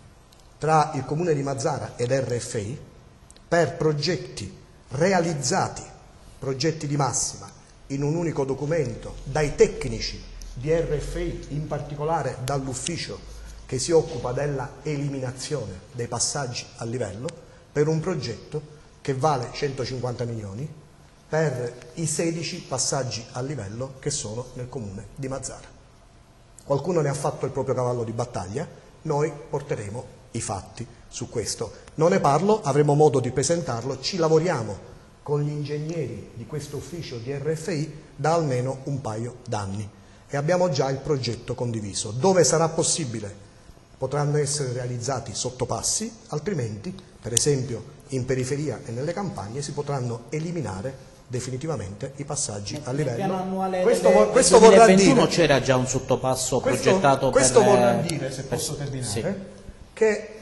tra il Comune di Mazara ed R F I per progetti realizzati, progetti di massima, in un unico documento dai tecnici di R F I, in particolare dall'ufficio che si occupa della eliminazione dei passaggi a livello, per un progetto che vale centocinquanta milioni per i sedici passaggi a livello che sono nel Comune di Mazara. Qualcuno ne ha fatto il proprio cavallo di battaglia, noi porteremo i fatti su questo. Non ne parlo, avremo modo di presentarlo, ci lavoriamo con gli ingegneri di questo ufficio di R F I da almeno un paio d'anni e abbiamo già il progetto condiviso. Dove sarà possibile potranno essere realizzati sottopassi, altrimenti, per esempio in periferia e nelle campagne, si potranno eliminare definitivamente i passaggi a livello. Nel piano annuale questo, delle, questo del duemilaventuno c'era già un sottopasso questo, progettato questo per... Questo vorrà dire, se posso per, terminare, sì. che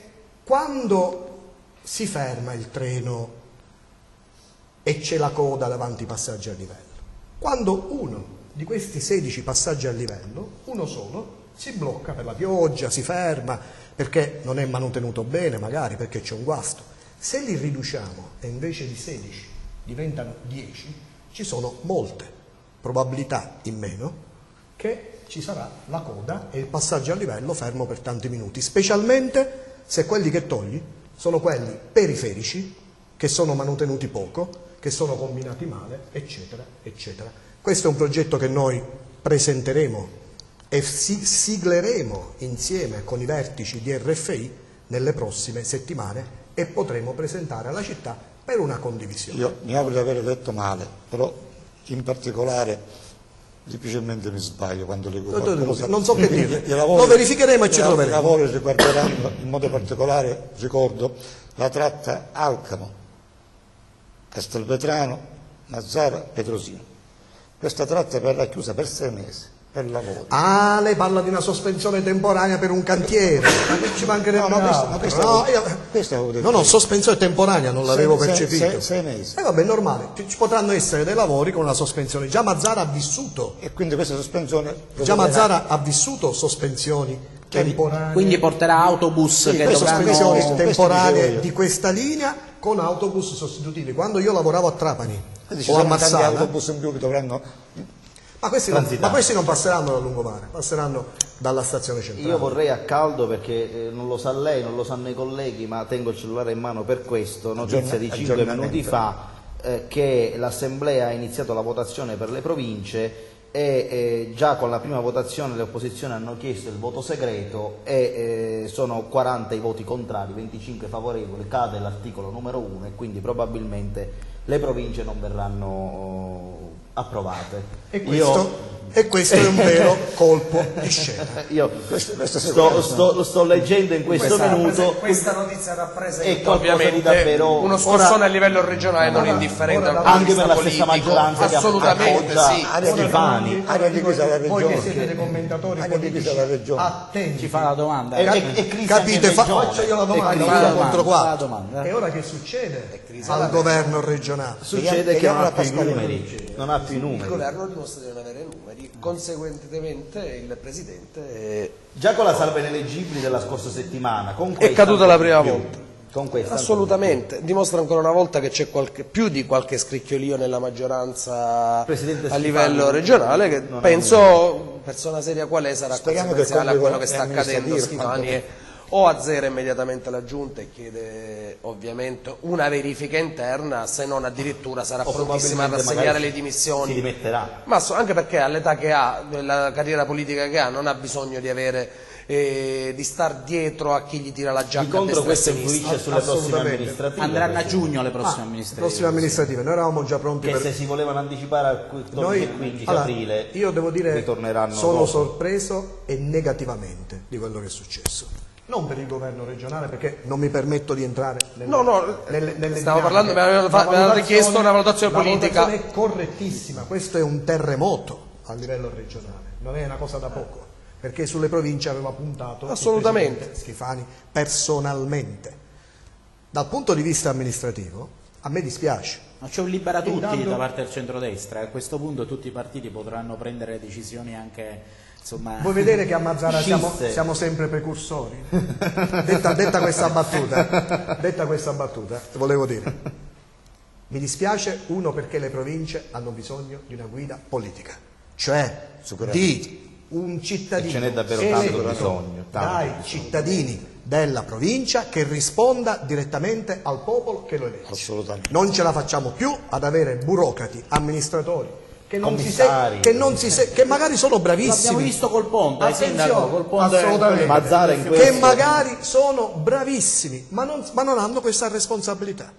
quando si ferma il treno e c'è la coda davanti ai passaggi a livello, quando uno di questi sedici passaggi a livello, uno solo, si blocca per la pioggia, si ferma perché non è manutenuto bene, magari perché c'è un guasto, se li riduciamo e invece di sedici diventano dieci, ci sono molte probabilità in meno che ci sarà la coda e il passaggio a livello fermo per tanti minuti, specialmente se quelli che togli sono quelli periferici, che sono manutenuti poco, che sono combinati male, eccetera, eccetera. Questo è un progetto che noi presenteremo e sigleremo insieme con i vertici di R F I nelle prossime settimane e potremo presentare alla città per una condivisione. Io mi auguro di aver letto male, però in particolare difficilmente mi sbaglio quando leggo qualcosa. Non so che dire, lo verificheremo e ci troveremo. I lavori riguarderanno in modo particolare, ricordo, la tratta Alcamo, Castelvetrano, Mazara, Petrosino. Questa tratta verrà chiusa per sei mesi. Per lavoro. Ah, lei parla di una sospensione temporanea per un cantiere, ma che ci mancherebbe no, altro? No, questo, no, io, questo no, no, sospensione temporanea non l'avevo percepito. Sei, sei mesi. E eh, vabbè, normale, ci, ci potranno essere dei lavori con una sospensione. Già Mazara ha vissuto. E quindi questa sospensione. Già Mazara ha vissuto sospensioni temporanee. Quindi porterà autobus sì, che dovranno... sospensioni temporanee di questa linea con autobus sostitutivi. Quando io lavoravo a Trapani o a Marsala, autobus in più che dovranno. Ma questi, non, ma questi non passeranno da lungomare, passeranno dalla stazione centrale. Io vorrei a caldo, perché eh, non lo sa lei, non lo sanno i colleghi, ma tengo il cellulare in mano per questo, notizia di cinque minuti fa, eh, che l'Assemblea ha iniziato la votazione per le province e eh, già con la prima votazione le opposizioni hanno chiesto il voto segreto e eh, sono quaranta i voti contrari, venticinque favorevoli, cade l'articolo numero uno e quindi probabilmente le province non verranno approvate. E questo, Io... e questo è un vero colpo di scena. Io questo, questo sto, sto, sto leggendo in questo questa minuto. Questa notizia rappresenta ovviamente davvero... uno scossone a livello regionale non indifferente, anche per la stessa maggioranza che assolutamente sì. Schifani. Aria divisa la regione. Voi che siete dei commentatori politici, la regione. attenti. Ci fa la domanda. E, e, e capite? Fa, faccio io la domanda, contro quattro. E ora che succede al governo regionale? Succede che non ha più i numeri. Non ha più i numeri. Il governo dimostra di non avere numeri, conseguentemente il Presidente è... Già con la salva ineleggibili della scorsa settimana con è caduta la prima più. volta. Con questa assolutamente, dimostra ancora una volta che c'è qualche, più di qualche scricchiolio nella maggioranza Presidente a livello Schifani, regionale che penso, persona seria qual è, sarà conseguenziale a quello che sta accadendo. Schifani è o azzera immediatamente la giunta e chiede ovviamente una verifica interna, se non addirittura sarà o prontissima a rassegnare le dimissioni. Si dimetterà. Ma so, anche perché all'età che ha, la carriera politica che ha, non ha bisogno di avere eh, di star dietro a chi gli tira la giacca. Di contro questo influisce sulle prossime Assolutamente. amministrative. Andranno a giugno le prossime Ah, amministrative. prossime amministrative, noi eravamo già pronti Che per... se si volevano anticipare al quattordici Noi, e quindici allora, aprile io devo dire, ritorneranno sono dopo. sorpreso e negativamente di quello che è successo. Non per il governo regionale, perché non mi permetto di entrare nelle, No, no, nelle, nelle stavo dinamiche. parlando, mi avevano fa- La mi avevano valutazione- richiesto una valutazione politica. La valutazione è correttissima, questo è un terremoto a livello regionale, non è una cosa da poco, perché sulle province aveva puntato il Assolutamente. presidente Schifani personalmente. Dal punto di vista amministrativo, a me dispiace. Ma c'è un libera tutti Intanto- da parte del centrodestra, e a questo punto tutti i partiti potranno prendere decisioni anche, insomma... Vuoi vedere che a Mazara siamo, Scisse. siamo sempre precursori? Detta, detta questa battuta, detta questa battuta, volevo dire, mi dispiace, uno, perché le province hanno bisogno di una guida politica, cioè di un cittadino E ce n'è davvero eletto tanto bisogno, tanto dai bisogno. cittadini della provincia che risponda direttamente al popolo che lo elegge. Assolutamente. Non ce la facciamo più ad avere burocrati, amministratori che non si se- Commissari. che, non si se- che magari sono bravissimi. L'abbiamo visto col ponte, eh, Attenzione, sindaco, col ponte assolutamente. Mazzara in che questo- magari sono bravissimi, ma non, ma non hanno questa responsabilità.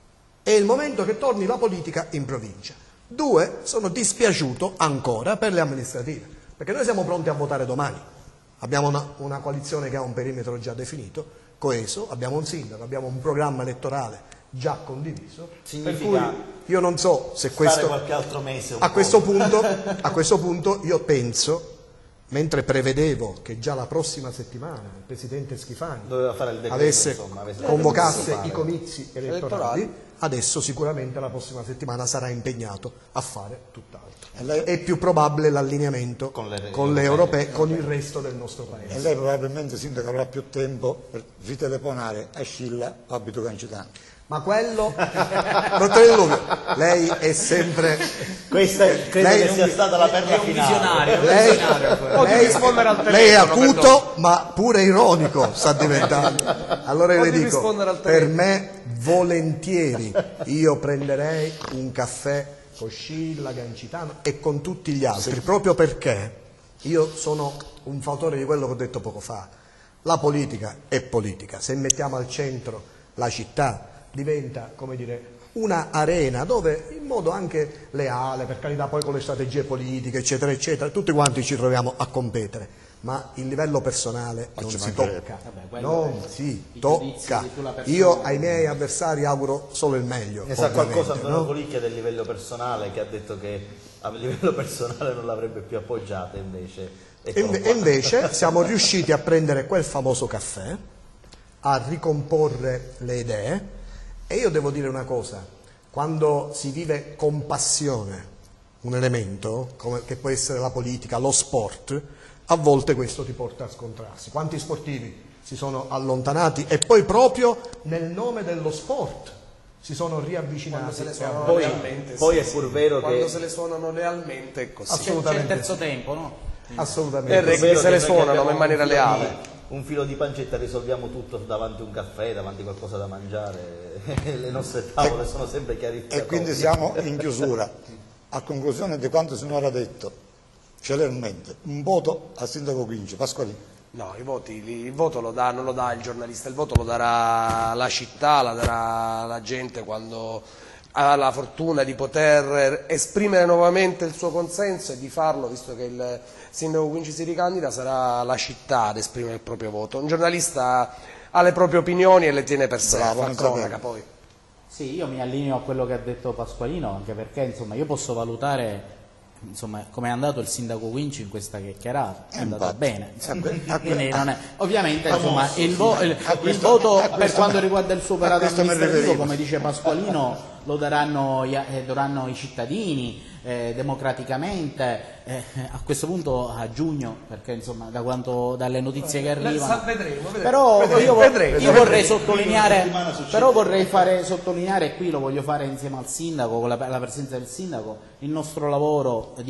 È il momento che torni la politica in provincia. Due, sono dispiaciuto ancora per le amministrative, perché noi siamo pronti a votare domani. Abbiamo una, una coalizione che ha un perimetro già definito, coeso, abbiamo un sindaco, abbiamo un programma elettorale già condiviso, Significa per cui io non so se stare questo... qualche altro mese un A po'. questo, punto, a questo punto io penso, mentre prevedevo che già la prossima settimana il Presidente Schifani Doveva fare il decreto, avesse, insomma, avesse convocasse fatto i comizi elettorali, Elettorali. adesso sicuramente la prossima settimana sarà impegnato a fare tutt'altro. E lei- È più probabile l'allineamento Con le- con le europee, con il resto del nostro paese. E lei probabilmente, sindaco, avrà più tempo per ritelefonare a Scilla o abito Cancitano. Ma quello, dottor Luvio, lei è sempre... Questa è- credo Lei- che sia stata la perla È un finale. visionario, è un Lei, visionario quello. Può rispondere al telefono, lei è acuto perdono. ma pure ironico sta diventando. Allora io Può le dico, rispondere al per telefono. me volentieri io prenderei un caffè con Scilla, Gancitano e con tutti gli altri, proprio perché io sono un fautore di quello che ho detto poco fa. La politica è politica, se mettiamo al centro la città diventa, come dire, una arena dove in modo anche leale, per carità, poi con le strategie politiche eccetera eccetera, tutti quanti ci troviamo a competere, ma il livello personale non ci si mancherebbe. tocca, Vabbè, quello non è- si i tocca. giudizi sulla persona. Io ai miei avversari auguro solo il meglio. Ne sa ovviamente, qualcosa Antonio no? Colicchia del livello personale, che ha detto che a livello personale non l'avrebbe più appoggiata, invece. E Eccolo inve- qua. e invece siamo riusciti a prendere quel famoso caffè, a ricomporre le idee, e io devo dire una cosa, quando si vive con passione un elemento, come, che può essere la politica, lo sport, a volte questo ti porta a scontrarsi. Quanti sportivi si sono allontanati e poi proprio nel nome dello sport si sono Quando riavvicinati. se le suonano Poi, lealmente, poi sì, è pur sì. vero Quando che se le suonano lealmente è così. C'è, c'è il Assolutamente. terzo tempo, no? Assolutamente. E è pur rugby vero se che le noi che suonano abbiamo in maniera un filo leale. di- un filo di pancetta risolviamo tutto davanti a un caffè, davanti a qualcosa da mangiare. Le nostre tavole sono sempre chiarificate. E quindi siamo in chiusura. A conclusione di quanto sinora detto, celermente, un voto al sindaco Quinci. Pasqualini. No, i voti, il voto lo dà, non lo dà il giornalista, il voto lo darà la città, lo darà la gente quando ha la fortuna di poter esprimere nuovamente il suo consenso, e di farlo, visto che il sindaco Quinci si ricandida, sarà la città ad esprimere il proprio voto. Un giornalista ha le proprie opinioni e le tiene per sé, Bravo, fa non cronaca sapevo. poi. Sì, io mi allineo a quello che ha detto Pasqualino, anche perché insomma io posso valutare insomma come è andato il sindaco Quinci in questa chiacchierata, è Eh, andato infatti. bene, insomma. A que- a que- Quindi non è- ovviamente a- insomma a- il, vo- il- a il questo- voto a per questo- quanto riguarda il suo a operato questo mi amministrativo, riferivo. come dice Pasqualino, lo daranno, gli- eh, daranno i cittadini eh, democraticamente, eh, a questo punto a giugno, perché insomma da quanto, dalle notizie che arrivano. Vedremo, vedremo. Però Vedremo, io, vo- vedremo, io vedremo. vorrei sottolineare, settimana succede. però vorrei fare sottolineare, e qui lo voglio fare insieme al sindaco, con la, la presenza del sindaco, il nostro lavoro di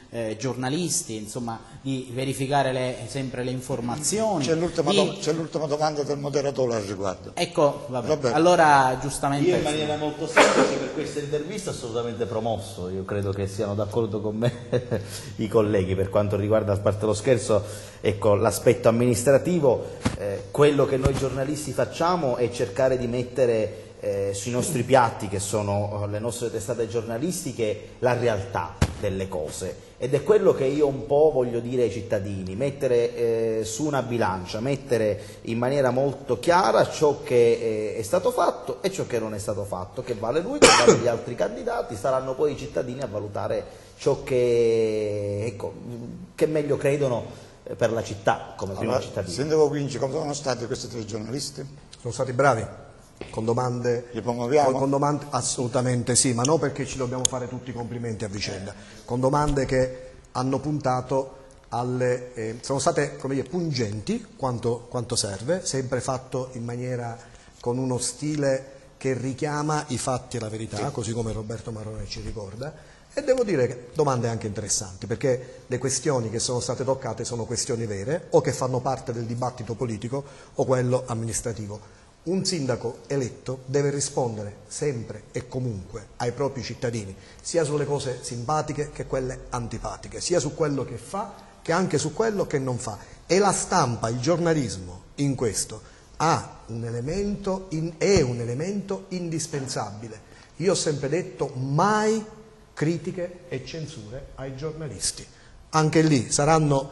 eh, giornalisti, insomma, di verificare le, sempre le informazioni. C'è l'ultima, di... do, c'è l'ultima domanda del moderatore al riguardo. Ecco, vabbè. Vabbè. Allora giustamente... Io in maniera molto semplice per questa intervista assolutamente promosso, io credo che siano d'accordo con me i colleghi per quanto riguarda, a parte lo scherzo, ecco, l'aspetto amministrativo, eh, quello che noi giornalisti facciamo è cercare di mettere eh, sui nostri piatti, che sono le nostre testate giornalistiche, la realtà delle cose, ed è quello che io un po' voglio dire ai cittadini, mettere eh, su una bilancia, mettere in maniera molto chiara ciò che è stato fatto e ciò che non è stato fatto, che vale lui, che vale gli altri candidati, saranno poi i cittadini a valutare ciò che, ecco, che meglio credono per la città come primo Allora, cittadino. Sindaco Quinci, come sono stati questi tre giornalisti? Sono stati bravi, con domande, Li promuoviamo? con domande assolutamente sì, ma non perché ci dobbiamo fare tutti i complimenti a vicenda, con domande che hanno puntato alle, eh, sono state, come dire, pungenti quanto, quanto serve, sempre fatto in maniera, con uno stile che richiama i fatti e la verità, sì, così come Roberto Marrone ci ricorda. E devo dire che domande anche interessanti, perché le questioni che sono state toccate sono questioni vere o che fanno parte del dibattito politico o quello amministrativo. Un sindaco eletto deve rispondere sempre e comunque ai propri cittadini, sia sulle cose simpatiche che quelle antipatiche, sia su quello che fa che anche su quello che non fa. E la stampa, il giornalismo in questo ha un elemento, in, è un elemento indispensabile. Io ho sempre detto mai critiche e censure ai giornalisti. Anche lì saranno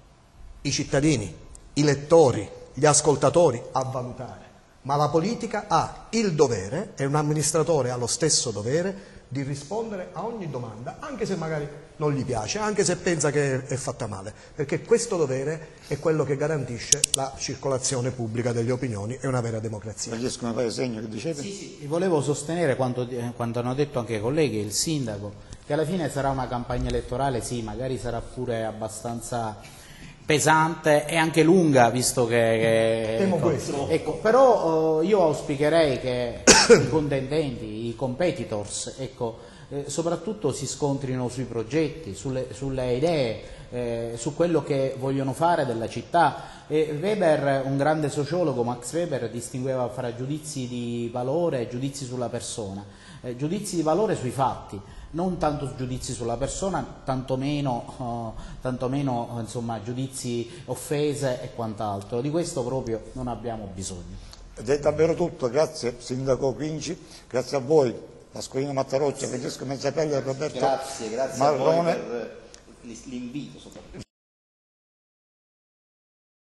i cittadini, i lettori, gli ascoltatori a valutare, ma la politica ha il dovere, e un amministratore ha lo stesso dovere, di rispondere a ogni domanda, anche se magari non gli piace, anche se pensa che è fatta male, perché questo dovere è quello che garantisce la circolazione pubblica delle opinioni e una vera democrazia. Riescono a fare segno che dicete? Sì, sì, volevo sostenere quanto, quanto hanno detto anche i colleghi, il sindaco, che alla fine sarà una campagna elettorale, sì, magari sarà pure abbastanza pesante e anche lunga, visto che, che Temo ecco, ecco, però eh, io auspicherei che i contendenti, i competitors, ecco, eh, soprattutto si scontrino sui progetti, sulle, sulle idee, eh, su quello che vogliono fare della città. E Weber, un grande sociologo, Max Weber, distingueva fra giudizi di valore e giudizi sulla persona, eh, giudizi di valore sui fatti, non tanto giudizi sulla persona, tantomeno, uh, tantomeno insomma, giudizi, offese e quant'altro. Di questo proprio non abbiamo bisogno. Ed è davvero tutto, grazie Sindaco Quinci, grazie a voi, Pasqualino Mattaroccia, Francesco Mezzapelle e Roberto Grazie, grazie Marrone. a voi per l'invito soprattutto.